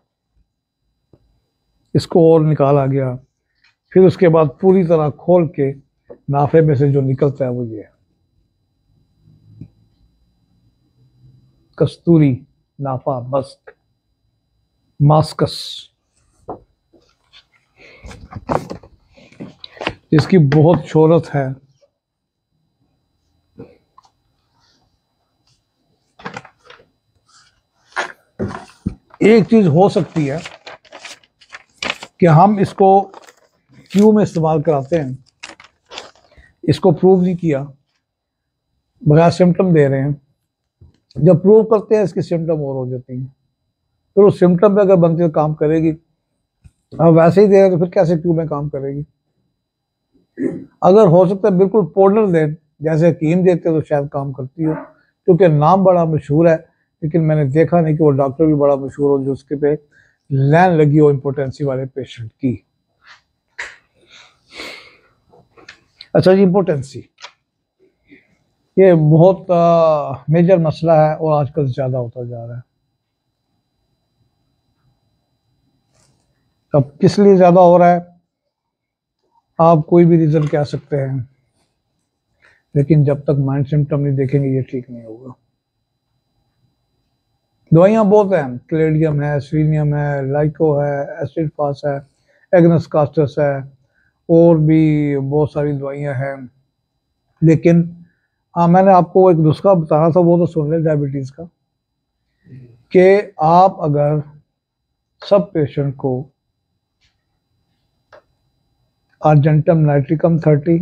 इसको और निकाला गया। फिर उसके बाद पूरी तरह खोल के नाफे में से जो निकलता है वो ये है, कस्तूरी, नाफा, मस्क, मास्कस, इसकी बहुत शोहरत है। एक चीज हो सकती है कि हम इसको क्यों में इस्तेमाल कराते हैं, इसको प्रूव नहीं किया, बगैर सिम्टम दे रहे हैं। जब प्रूव करते हैं इसकी सिम्टम और हो जाती हैं, तो उस सिम्टम पे अगर बनती है काम करेगी। अब वैसे ही दे रहे हैं तो फिर कैसे क्यों में काम करेगी। अगर हो सकता है बिल्कुल पाउडर दें जैसे हकीम देते तो शायद काम करती हो, क्योंकि नाम बड़ा मशहूर है, लेकिन मैंने देखा नहीं कि वो डॉक्टर भी बड़ा मशहूर हो जो उसके पे लाइन लगी हो इम्पोर्टेंसी वाले पेशेंट की। अच्छा जी, इम्पोर्टेंसी ये बहुत मेजर मसला है और आजकल ज़्यादा होता जा रहा है। अब किस लिए ज़्यादा हो रहा है, आप कोई भी रीज़न कह सकते हैं, लेकिन जब तक माइंड सिम्टम नहीं देखेंगे ये ठीक नहीं होगा। दवाइयाँ बहुत हैं, क्लेडियम है, स्वीनियम है, लाइको है, एसिड फास है, एग्नस कास्टस है, और भी बहुत सारी दवाइयाँ हैं। लेकिन मैंने आपको एक नुस्खा बताना था, वो तो सुन लें डायबिटीज़ का, कि आप अगर सब पेशेंट को अर्जेंटम नाइट्रिकम 30,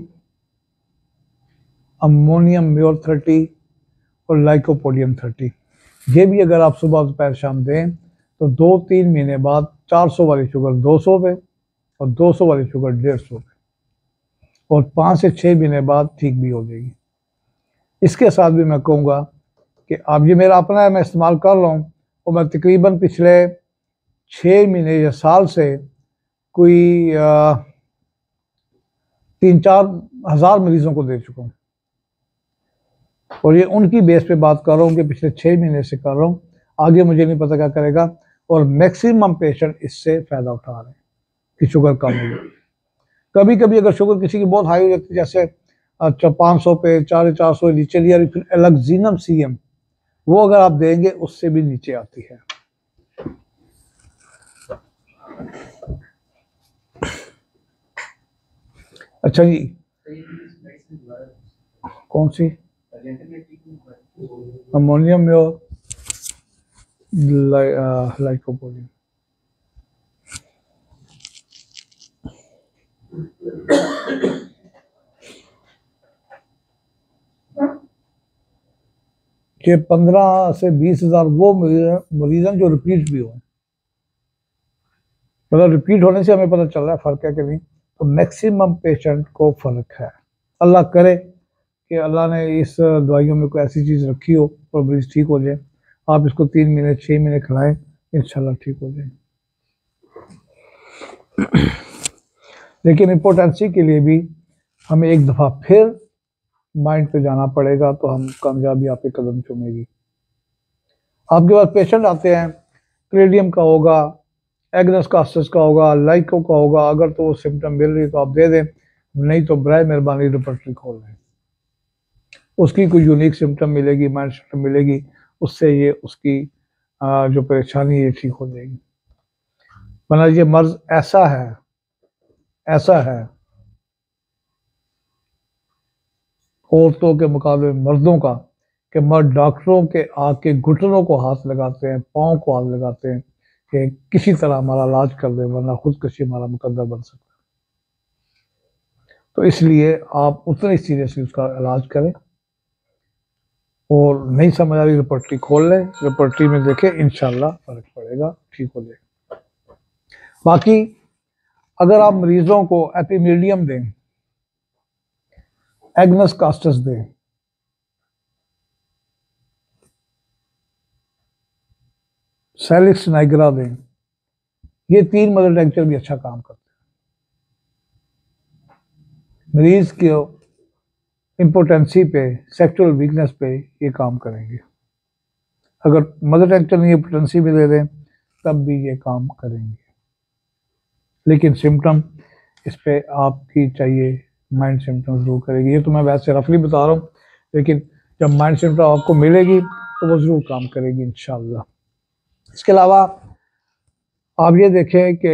अमोनियम म्योर 30 और लाइकोपोडियम 30, ये भी अगर आप सुबह दोपहर शाम दें तो 2-3 महीने बाद 400 वाली शुगर 200 पे और 200 वाली शुगर 150 पे, और 5 से 6 महीने बाद ठीक भी हो जाएगी। इसके साथ भी मैं कहूँगा कि आप, ये मेरा अपना है, मैं इस्तेमाल कर रहा हूँ, और मैं तकरीबन पिछले 6 महीने या साल से कोई 3-4 हज़ार मरीजों को दे चुका हूँ, और ये उनकी बेस पे बात कर रहा हूँ कि पिछले 6 महीने से कर रहा हूँ, आगे मुझे नहीं पता क्या करेगा। और मैक्सिमम पेशेंट इससे फ़ायदा उठा रहे हैं कि शुगर कम हो जाए। कभी कभी अगर शुगर किसी की बहुत हाई हो जाती है, जैसे 500 पे 450 नीचे लिया, फिर एलक्जीनम सीएम वो अगर आप देंगे उससे भी नीचे आती है। अच्छा जी, कौन सी? अमोनियम में लाइकोपोडियम। कि 15 से 20 हज़ार वो मरीजन जो रिपीट भी हो, मतलब रिपीट होने से हमें पता चल रहा है फर्क है कि नहीं। तो मैक्सिमम पेशेंट को फर्क है, अल्लाह करे कि अल्लाह ने इस दवाइयों में कोई ऐसी चीज़ रखी हो और मरीज ठीक हो जाए, आप इसको 3 महीने 6 महीने खिलाएं, इंशाल्लाह ठीक हो जाए। लेकिन इम्पोर्टेंसी के लिए भी हमें एक दफ़ा फिर माइंड पे जाना पड़ेगा, तो हम कामयाबी आपके कदम चूमेगी। आपके पास पेशेंट आते हैं, क्लेडियम का होगा, एग्नस कास्टस का होगा, लाइको का होगा, अगर तो वो सिम्टम मिल रही तो आप दे दें, नहीं तो बराए मेहरबानी रिपोर्टरी खोल लें। उसकी कोई यूनिक सिम्टम मिलेगी, माइल्ड सिम्टम मिलेगी, उससे ये उसकी जो परेशानी है ठीक हो जाएगी। वरना ये मर्ज ऐसा है औरतों के मुकाबले मर्दों का, कि मर्द डॉक्टरों के आके घुटनों को हाथ लगाते हैं, पाँव को हाथ लगाते हैं कि किसी तरह हमारा इलाज कर दे, वरना खुदकशी हमारा मुकद्दर बन सकता है। तो इसलिए आप उतनी सीरियसली उसका इलाज करें, और नहीं समझ आ रही रिपोर्टरी खोल लें, रिपोर्टरी में देखें, इंशाल्लाह फर्क पड़ेगा, ठीक हो जाएगा। बाकी अगर आप मरीजों को एपिमीडियम दें, एग्नस कास्टस दें, सैलिक्स नाइग्रा दें, ये 3 मदर टेक्चर भी अच्छा काम करते हैं। मरीज के इम्पोर्टेंसी पे, सेक्सुअल वीकनेस पे ये काम करेंगे। अगर मदर टेक्चर नहीं इम्पोर्टेंसी भी दे दें तब भी ये काम करेंगे। लेकिन सिम्टम इस पे आपकी चाहिए, माइंड सिम्टम जरूर करेगी। ये तो मैं वैसे रफली बता रहा हूँ, लेकिन जब माइंड सिम्टम आपको मिलेगी तो वो जरूर काम करेगी इंशाल्लाह। इसके अलावा आप ये देखें कि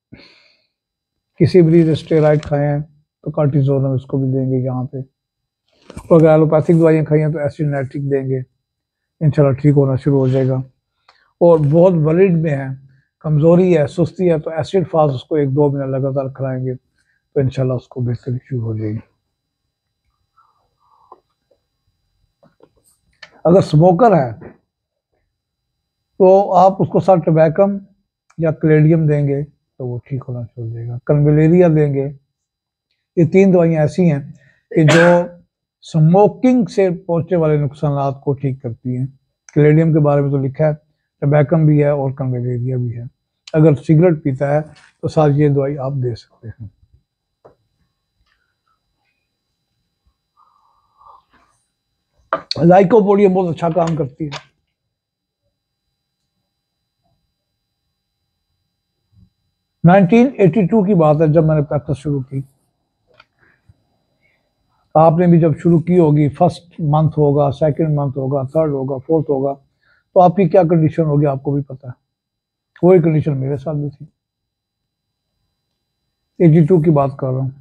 किसी मरीज स्टेरॉइड खाए हैं तो कार्टिजोन हम इसको भी देंगे यहाँ पे, और अगर एलोपैथिक दवाइयाँ खाई हैं तो एसिडनेटिक देंगे, इंशाल्लाह ठीक होना शुरू हो जाएगा। और बहुत वलिड में है, कमज़ोरी है, सुस्ती है, तो एसिड फास्ट उसको 1-2 महीने लगातार खिलाएंगे तो इंशाल्लाह उसको बेहतरी शुरू हो जाएगी। अगर स्मोकर है तो आप उसको सर्टबैकम या क्लेडियम देंगे तो वो ठीक होना शुरू हो जाएगा। कन्वेलेरिया देंगे। ये 3 दवाइयाँ ऐसी हैं कि जो स्मोकिंग से पहुंचने वाले नुकसान को ठीक करती हैं। क्लेडियम के बारे में तो लिखा है, टबैकम भी है और कन्वेलेरिया भी है। अगर सिगरेट पीता है तो साथ ये दवाई आप दे सकते हैं। लाइकोपोडियम बहुत अच्छा काम करती है। नाइनटीन 82 की बात है जब मैंने प्रैक्टिस शुरू की। आपने भी जब शुरू की होगी, फर्स्ट मंथ होगा, सेकंड मंथ होगा, थर्ड होगा, फोर्थ होगा, तो आपकी क्या कंडीशन होगी आपको भी पता है। वही कंडीशन मेरे साथ भी थी। 82 की बात कर रहा हूँ,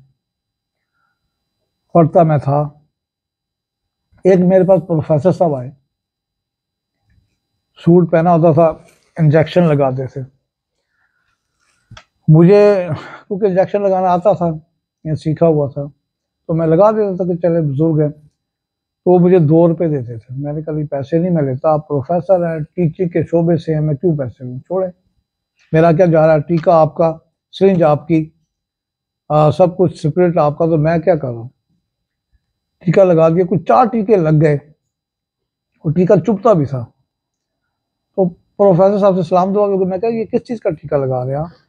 पढ़ता मैं था। एक मेरे पास प्रोफेसर साहब आए, सूट पहना होता था, इंजेक्शन लगाते थे। मुझे क्योंकि इंजेक्शन लगाना आता था, ये सीखा हुआ था, तो मैं लगा देता था कि चले बुजुर्ग हैं, तो वो मुझे 2 रुपये देते थे। मैंने कभी पैसे नहीं मैं लेता, आप प्रोफेसर हैं, टीचिंग के शोबे से हैं, मैं क्यों पैसे लूँ, छोड़े, मेरा क्या जा रहा है, टीका आपका, सिरिंज आपकी, सब कुछ स्पिरिट आपका, तो मैं क्या कर रहा हूँ। टीका लगा दिया, कुछ 4 टीके लग गए और टीका चुभता भी था। तो प्रोफेसर साहब से सलाम दुआ करके मैं कहा ये किस चीज़ का टीका लगा रहे हैं आप।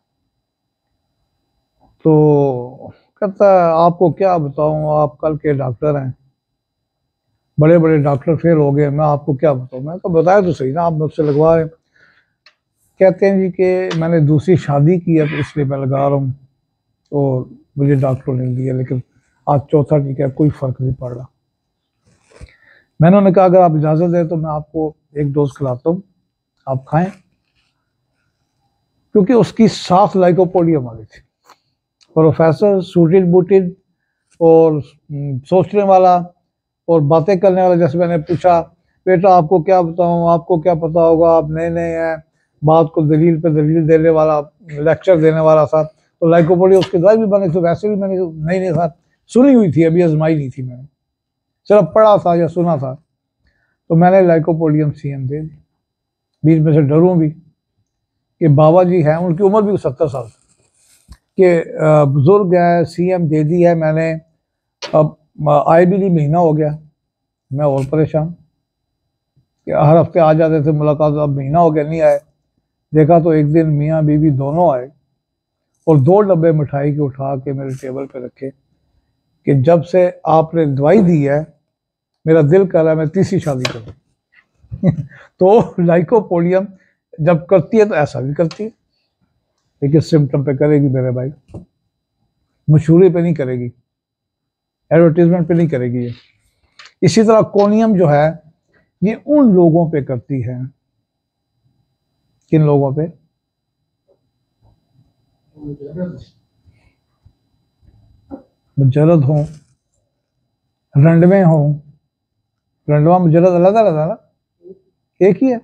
तो कहता है आपको क्या बताऊँ, आप कल के डॉक्टर हैं, बड़े बड़े डॉक्टर फेल हो गए, मैं आपको क्या बताऊँ। मैं तो बताया तो सही ना, आप मुझसे लगवा रहे। कहते हैं जी कि मैंने दूसरी शादी की है तो इसलिए मैं लगा रहा हूँ, और मुझे डॉक्टर ने दिया, लेकिन आज चौथा टीका, कोई फर्क नहीं पड़ रहा। मैंने उन्हें कहा अगर आप इजाज़त दें तो मैं आपको 1 डोज खिलाता हूँ, आप खाएं, क्योंकि उसकी साफ लाइकोपोडियम आ गई थी। प्रोफेसर सूटेड बूटेड और सोचने वाला और बातें करने वाला। जैसे मैंने पूछा बेटा आपको क्या बताऊं, आपको क्या पता होगा, आप नए नए हैं, बात को दलील पे दलील देने वाला, लेक्चर देने वाला था। तो लाइकोपोडियम उसकी दवाई भी बनी, तो वैसे भी मैंने नई नई था, सुनी हुई थी, अभी आजमाई नहीं थी, मैंने सिर्फ पढ़ा था या सुना था। तो मैंने लाइकोपोडियम सीएम दे दी। बीच में से डरूं भी कि बाबा जी हैं, उनकी उम्र भी 70 साल के बुजुर्ग है, सीएम दे दी है मैंने, अब आए भी नहीं, महीना हो गया, मैं और परेशान कि हर हफ्ते आ जाते थे मुलाकात, अब महीना हो गया नहीं आए। देखा तो एक दिन मियाँ बीवी दोनों आए और 2 डब्बे मिठाई के उठा के मेरे टेबल पे रखे कि जब से आपने दवाई दी है मेरा दिल कर रहा है मैं तीसरी शादी करूं। तो लाइकोपोडियम जब करती है तो ऐसा भी करती है, लेकिन सिम्टम पे करेगी मेरे भाई, मशहूरी पे नहीं करेगी, एडवर्टीजमेंट पे नहीं करेगी ये। इसी तरह कोनियम जो है ये उन लोगों पे करती है, किन लोगों पे? मुजर्रद हों, रंडवे हों। रंडवा मुजर्रद अलग अलग है ना, एक ही है।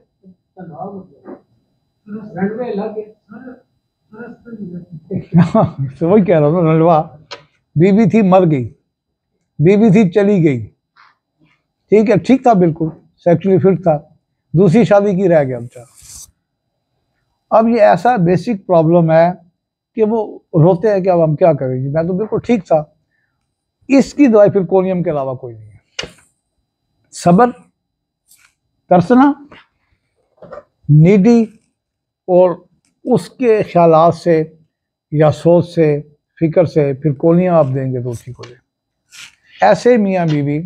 तो वही कह रहा हूँ, रंडवा बीबी थी मर गई, बीबी थी चली गई, ठीक है, ठीक था बिल्कुल, सेक्सुअली फिट था, दूसरी शादी की रह गया बेचारा। अब ये ऐसा बेसिक प्रॉब्लम है कि वो रोते हैं कि अब हम क्या करेंगे, मैं तो बिल्कुल ठीक था। इसकी दवाई फिर कोनियम के अलावा कोई नहीं है। सब्र, तरसना, नीडी, और उसके ख्यालात से या सोच से, फिक्र से फिर कोनियम आप देंगे तो ठीक हो जाए। ऐसे मियाँ बीवी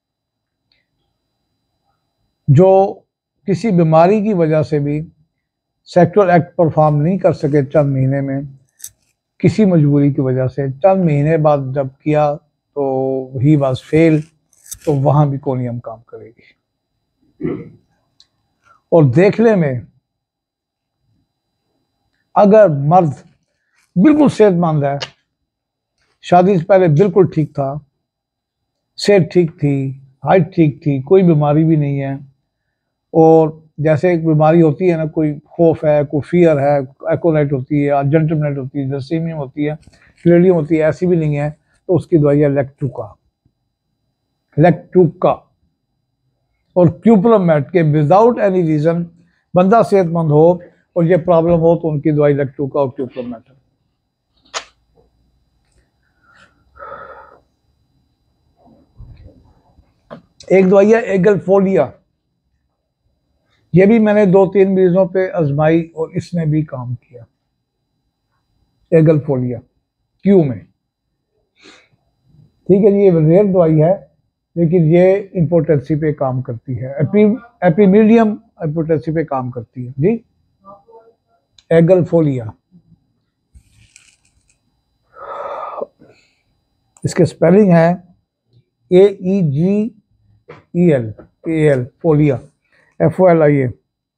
जो किसी बीमारी की वजह से भी सेक्सुअल एक्ट परफॉर्म नहीं कर सके चंद महीने में, किसी मजबूरी की वजह से चंद महीने बाद जब किया तो ही वाज फेल, तो वहां भी कोनियम काम करेगी। और देखने में अगर मर्द बिल्कुल सेहतमंद है, शादी से पहले बिल्कुल ठीक था, सेहत ठीक थी, हाइट ठीक थी, कोई बीमारी भी नहीं है, और जैसे एक बीमारी होती है ना, कोई खौफ है, कोई फियर है, एकोनाइट होती है, अर्जेंटमनेट होती है, जसीमियम होती है, क्लेडियम होती है, ऐसी भी नहीं है, तो उसकी दवाई है लेक्टुका। लेक्टुका और क्यूप्रमेट के विदाउट एनी रीजन बंदा सेहतमंद हो और ये प्रॉब्लम हो तो उनकी दवाई लेक्टुका और क्यूप्रमेट है। एक दवाई है एगलफोलिया, ये भी मैंने 2-3 मरीजों पे आजमाई और इसने भी काम किया। एगलफोलिया क्यू में, ठीक है, ये रेयर दवाई है लेकिन ये इम्पोर्टेंसी पे काम करती है, एपीमीडियम इम्पोर्टेंसी पे काम करती है जी। एगलफोलिया, इसके स्पेलिंग है AEGEL, फोलिया, FOLIA।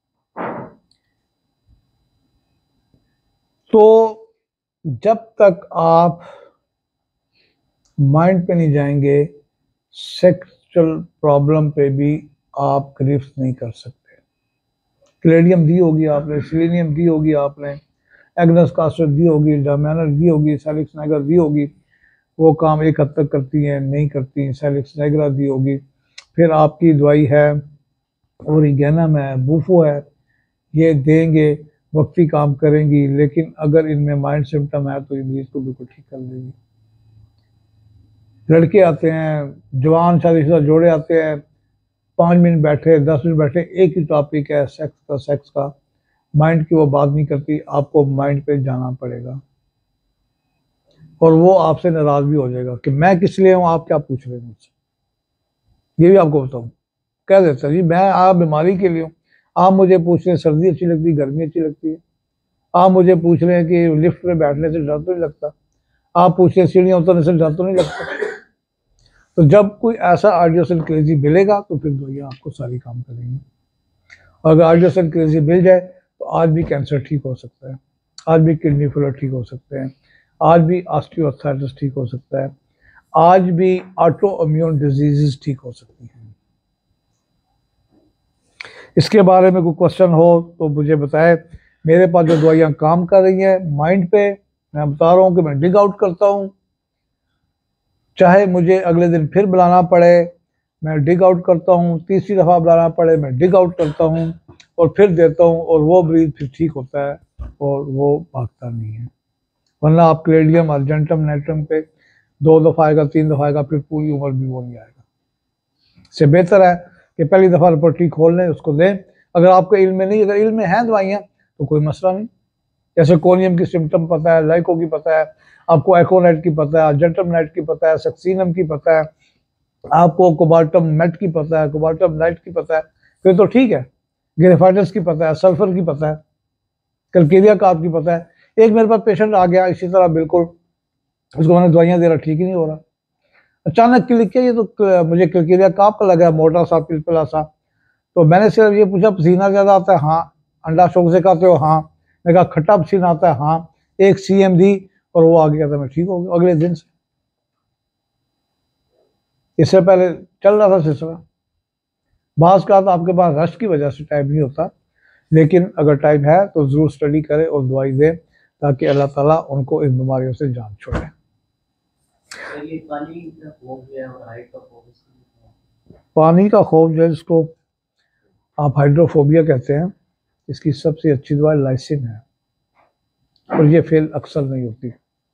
तो जब तक आप माइंड पे नहीं जाएंगे सेक्सुअल प्रॉब्लम पे भी आप ग्रिफ्ट नहीं कर सकते। क्लेडियम दी होगी आपने, सिलेनियम दी होगी आपने, एग्नस कास्टर दी होगी, डायमैनर दी होगी, सेलिक्स नाइगर दी होगी, वो काम एक हद तक करती हैं, नहीं करती, सेलिक्स नाइगरा दी होगी। फिर आपकी दवाई है ओरिगेनम है, बूफो है, ये देंगे, वक्ती काम करेंगी, लेकिन अगर इनमें माइंड सिम्टम है तो ये मरीज को बिल्कुल ठीक कर देगी। लड़के आते हैं, जवान शादीशुदा जोड़े आते हैं, 5 मिनट बैठे, 10 मिनट बैठे, एक ही टॉपिक है सेक्स का, माइंड की वो बात नहीं करती, आपको माइंड पे जाना पड़ेगा और वो आपसे नाराज भी हो जाएगा कि मैं किस लिए हूँ, आप क्या पूछ रहे हैं मुझसे। ये भी आपको बताऊँ, कह देता जी मैं आप बीमारी के लिए हूँ, आप मुझे पूछ रहे हैं सर्दी अच्छी लगती है, गर्मी अच्छी लगती है, आप मुझे पूछ रहे हैं कि लिफ्ट में बैठने से डर तो नहीं लगता, आप पूछ रहे हैं सीढ़ियाँ उतरने से डर तो नहीं लगता। तो जब कोई ऐसा आइडियोसिनक्रेसी मिलेगा तो फिर दवाइयाँ आपको सारी काम करेंगी। और अगर आइडियोसिनक्रेसी मिल जाए तो आज भी कैंसर ठीक हो सकता है, आज भी किडनी फेलियर ठीक हो सकते हैं, आज भी ऑस्टियोआर्थराइटिस ठीक हो सकता है, आज भी ऑटो इम्यून डिजीजेस ठीक हो सकती हैं। इसके बारे में कोई क्वेश्चन हो तो मुझे बताएं। मेरे पास जो दवाइयाँ काम कर रही हैं माइंड पे, मैं बता रहा हूँ कि मैं डिग आउट करता हूँ, चाहे मुझे अगले दिन फिर बुलाना पड़े मैं डिग आउट करता हूँ, तीसरी दफ़ा बुलाना पड़े मैं डिग आउट करता हूँ और फिर देता हूँ, और वो मरीज फिर ठीक होता है और वो भागता नहीं है। वरना आप क्लेडियम अर्जेंटम नेट्रम पे 2 दफ़ा आएगा, 3 दफ़ा आएगा, फिर पूरी उम्र भी वो नहीं आएगा। इससे बेहतर है कि पहली दफ़ा लेबोरेटरी खोल लें, उसको दें। अगर आपको इल्म में नहीं, अगर इल्म में है दवाइयाँ तो कोई मसला नहीं। जैसे कोनियम की सिम्टम पता है, लाइको की पता है, आपको एकोनाइट की पता है, अर्जेंटमनाइट की पता है, सक्सीनम की पता है, आपको कोबाल्टम मेट की पता है, कोबाल्टम नाइट की पता है, फिर तो ठीक है। ग्रेफाइटस की पता है, सल्फर की पता है, कलकेरिया का आपकी पता है। एक मेरे पास पेशेंट आ गया इसी तरह, बिल्कुल उसको मैंने दवाइयाँ दे रहा, ठीक ही नहीं हो रहा। अचानक क्लिक किया, ये तो मुझे कलकेरिया काप का लगा, मोटा सा पिलपिला सा। तो मैंने सिर्फ ये पूछा, पसीना ज्यादा आता है? हाँ। अंडा शौक से खाते हो? हाँ। मैं कहा खट्टा पसीना आता है? हाँ। एक CM दी और वो आ गया था, मैं ठीक हो गया अगले दिन से। इससे पहले चल रहा था सिलसिला। बास का तो आपके पास रश की वजह से टाइम नहीं होता, लेकिन अगर टाइम है तो ज़रूर स्टडी करें और दवाई दें, ताकि अल्लाह ताला उनको इन बीमारियों से जान छोड़े। पानी का खौफ जो है, जिसको आप हाइड्रोफोबिया कहते हैं, इसकी सबसे अच्छी दवा लाइसिन है, और ये फेल अक्सर नहीं होती।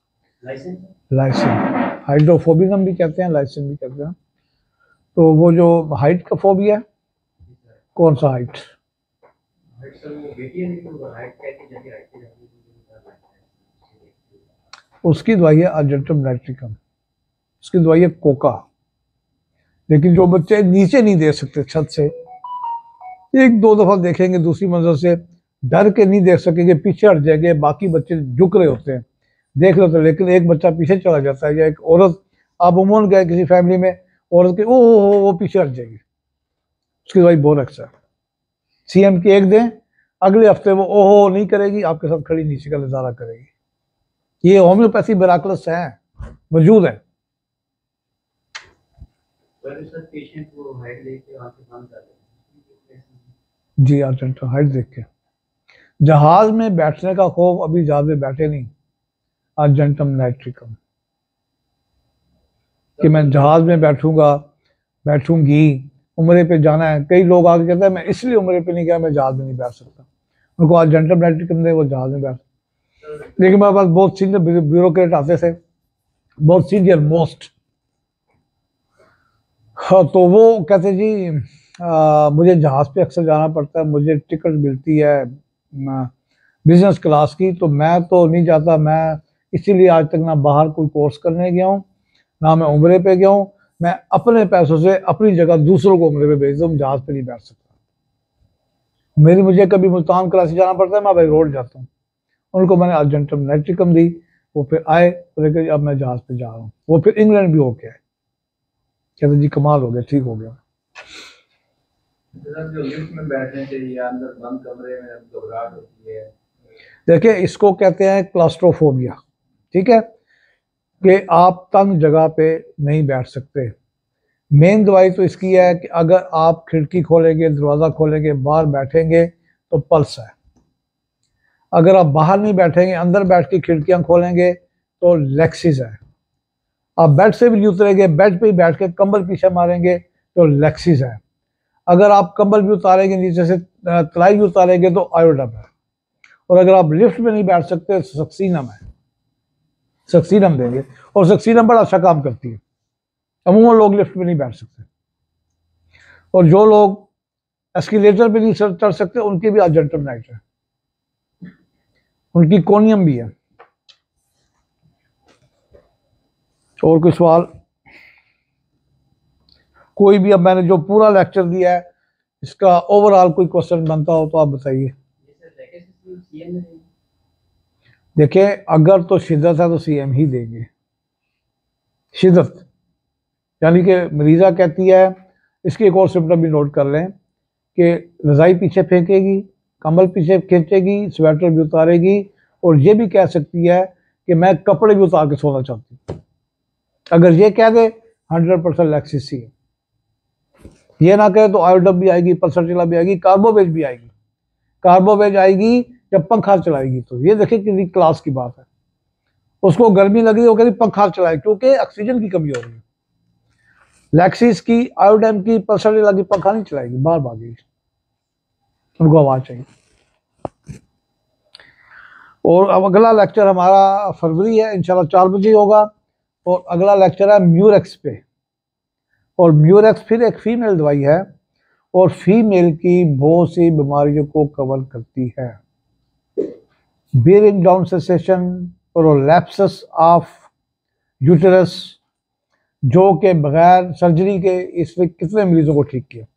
लाइसिन हाइड्रोफोबिज्म भी कहते हैं, लाइसिन भी कहते हैं। तो वो जो हाइट का फोबिया है, कौन सा हाइट? उसकी दवाई है अर्जेंटम नाइट्रिकम, उसकी दवाई है कोका। लेकिन जो बच्चे नीचे नहीं दे सकते छत से, 1-2 दफा देखेंगे, दूसरी मंजिल से डर के नहीं देख सकेंगे, पीछे हट जाएंगे, बाकी बच्चे झुक रहे होते हैं, देख लेते हैं, लेकिन एक बच्चा पीछे चला जाता है, या एक औरत, आप उमूमन गए किसी फैमिली में, औरत के ओ वो पीछे हट जाएगी, उसकी दवाई बोरक्स है। CM की एक दें, अगले हफ्ते वो ओहो नहीं करेगी, आपके साथ खड़ी नीचे का नजारा करेगी। ये होम्योपैथी मिराकल्स है, मौजूद है। जी अर्जेंटम हाइट देख के। जहाज में बैठने का खौफ, अभी जहाज में बैठे नहीं, अर्जेंटम नाइट्रिकम, कि मैं जहाज में बैठूंगा, बैठूंगी, उम्रे पे जाना है। कई लोग आगे कहते हैं मैं इसलिए उम्रे पे नहीं गया, मैं जहाज में नहीं बैठ सकता, उनको अर्जेंटम नाइट्रिकम दे, वो जहाज में बैठ। लेकिन मेरे पास बहुत सीनियर ब्यूरोक्रेट आते थे, बहुत सीनियर मोस्ट। हाँ, तो वो कहते जी मुझे जहाज पे अक्सर जाना पड़ता है, मुझे टिकट मिलती है बिजनेस क्लास की, तो मैं तो नहीं जाता। मैं इसीलिए आज तक ना बाहर कोई कोर्स करने गया हूँ, ना मैं उम्रे पे गया हूँ। मैं अपने पैसों से अपनी जगह दूसरों को उम्रे पे भेज दूँ, जहाज पे नहीं बैठ सकता। मुझे कभी मुल्तान कराची जाना पड़ता है, मैं भाई रोड जाता हूँ। उनको मैंने अर्जेंटम नाइट्रिकम दी, वो फिर आए, लेकिन अब मैं जहाज पे जा रहा हूँ। वो फिर इंग्लैंड भी होके आए, कहते जी कमाल हो गया, ठीक हो गया। जो लिफ्ट में बैठने चाहिए, अंदर बंद कमरे में घबराहट होती है। देखिए, इसको कहते हैं क्लास्ट्रोफोबिया, ठीक है, कि आप तंग जगह पे नहीं बैठ सकते। मेन दवाई तो इसकी है कि अगर आप खिड़की खोलेंगे, दरवाज़ा खोलेंगे, बाहर बैठेंगे तो पल्स है। अगर आप बाहर नहीं बैठेंगे, अंदर बैठ के खिड़कियां खोलेंगे तो लेक्सिस है। आप बेड से भी नहीं उतरेंगे, बेड पे ही बैठ के कंबल पीछे मारेंगे तो लेक्सिस है। अगर आप कंबल भी उतारेंगे, नीचे से तलाई भी उतारेंगे तो आयोडम है। और अगर आप लिफ्ट में नहीं बैठ सकते तो सक्सीनम है, सक्सीनम देंगे। और सक्सीनम बड़ा अच्छा काम करती है। अमूमन लोग लिफ्ट में नहीं बैठ सकते, और जो लोग एस्केलेटर पे नहीं चढ़ सकते, उनकी भी अर्जेंटम नाइट है, उनकी कोनियम भी है। और कोई सवाल? कोई भी, अब मैंने जो पूरा लेक्चर दिया है, इसका ओवरऑल कोई क्वेश्चन बनता हो तो आप बताइए। देखिए, अगर तो शिद्दत है तो CM ही देंगे। शिद्दत यानी कि मरीजा कहती है, इसकी एक और सिम्टम भी नोट कर लें, कि रज़ाई पीछे फेंकेगी, कंबल पीछे खींचेगी, स्वेटर भी उतारेगी, और ये भी कह सकती है कि मैं कपड़े भी उतार के सोना चाहती हूँ। अगर ये कह दे 100% लेक्सिस है। ये ना कहे तो आयोडम भी आएगी, पल्सरटिला भी आएगी, कार्बोवेज भी आएगी। कार्बोवेज आएगी जब पंखा चलाएगी, तो ये देखिए कितनी क्लास की बात है। उसको गर्मी लग रही है, वो कहती पंखा चलाए, क्योंकि ऑक्सीजन की कमी हो रही है। लेक्सिस की, आयोडम की, पल्सरटिला की पंखा नहीं चलाएगी, बाहर भागेगी, उनको आवाज चाहिए। और अब अगला लेक्चर हमारा फरवरी है, इंशाल्लाह 4 बजे होगा। और अगला लेक्चर है म्यूरेक्स पे। और म्यूरेक्स फिर एक फीमेल दवाई है और फीमेल की बहुत सी बीमारियों को कवर करती है। बियरिंग डाउन सेसेशन और लैप्सस ऑफ यूटेरस, जो के बगैर सर्जरी के इस वक्त कितने मरीजों को ठीक किया।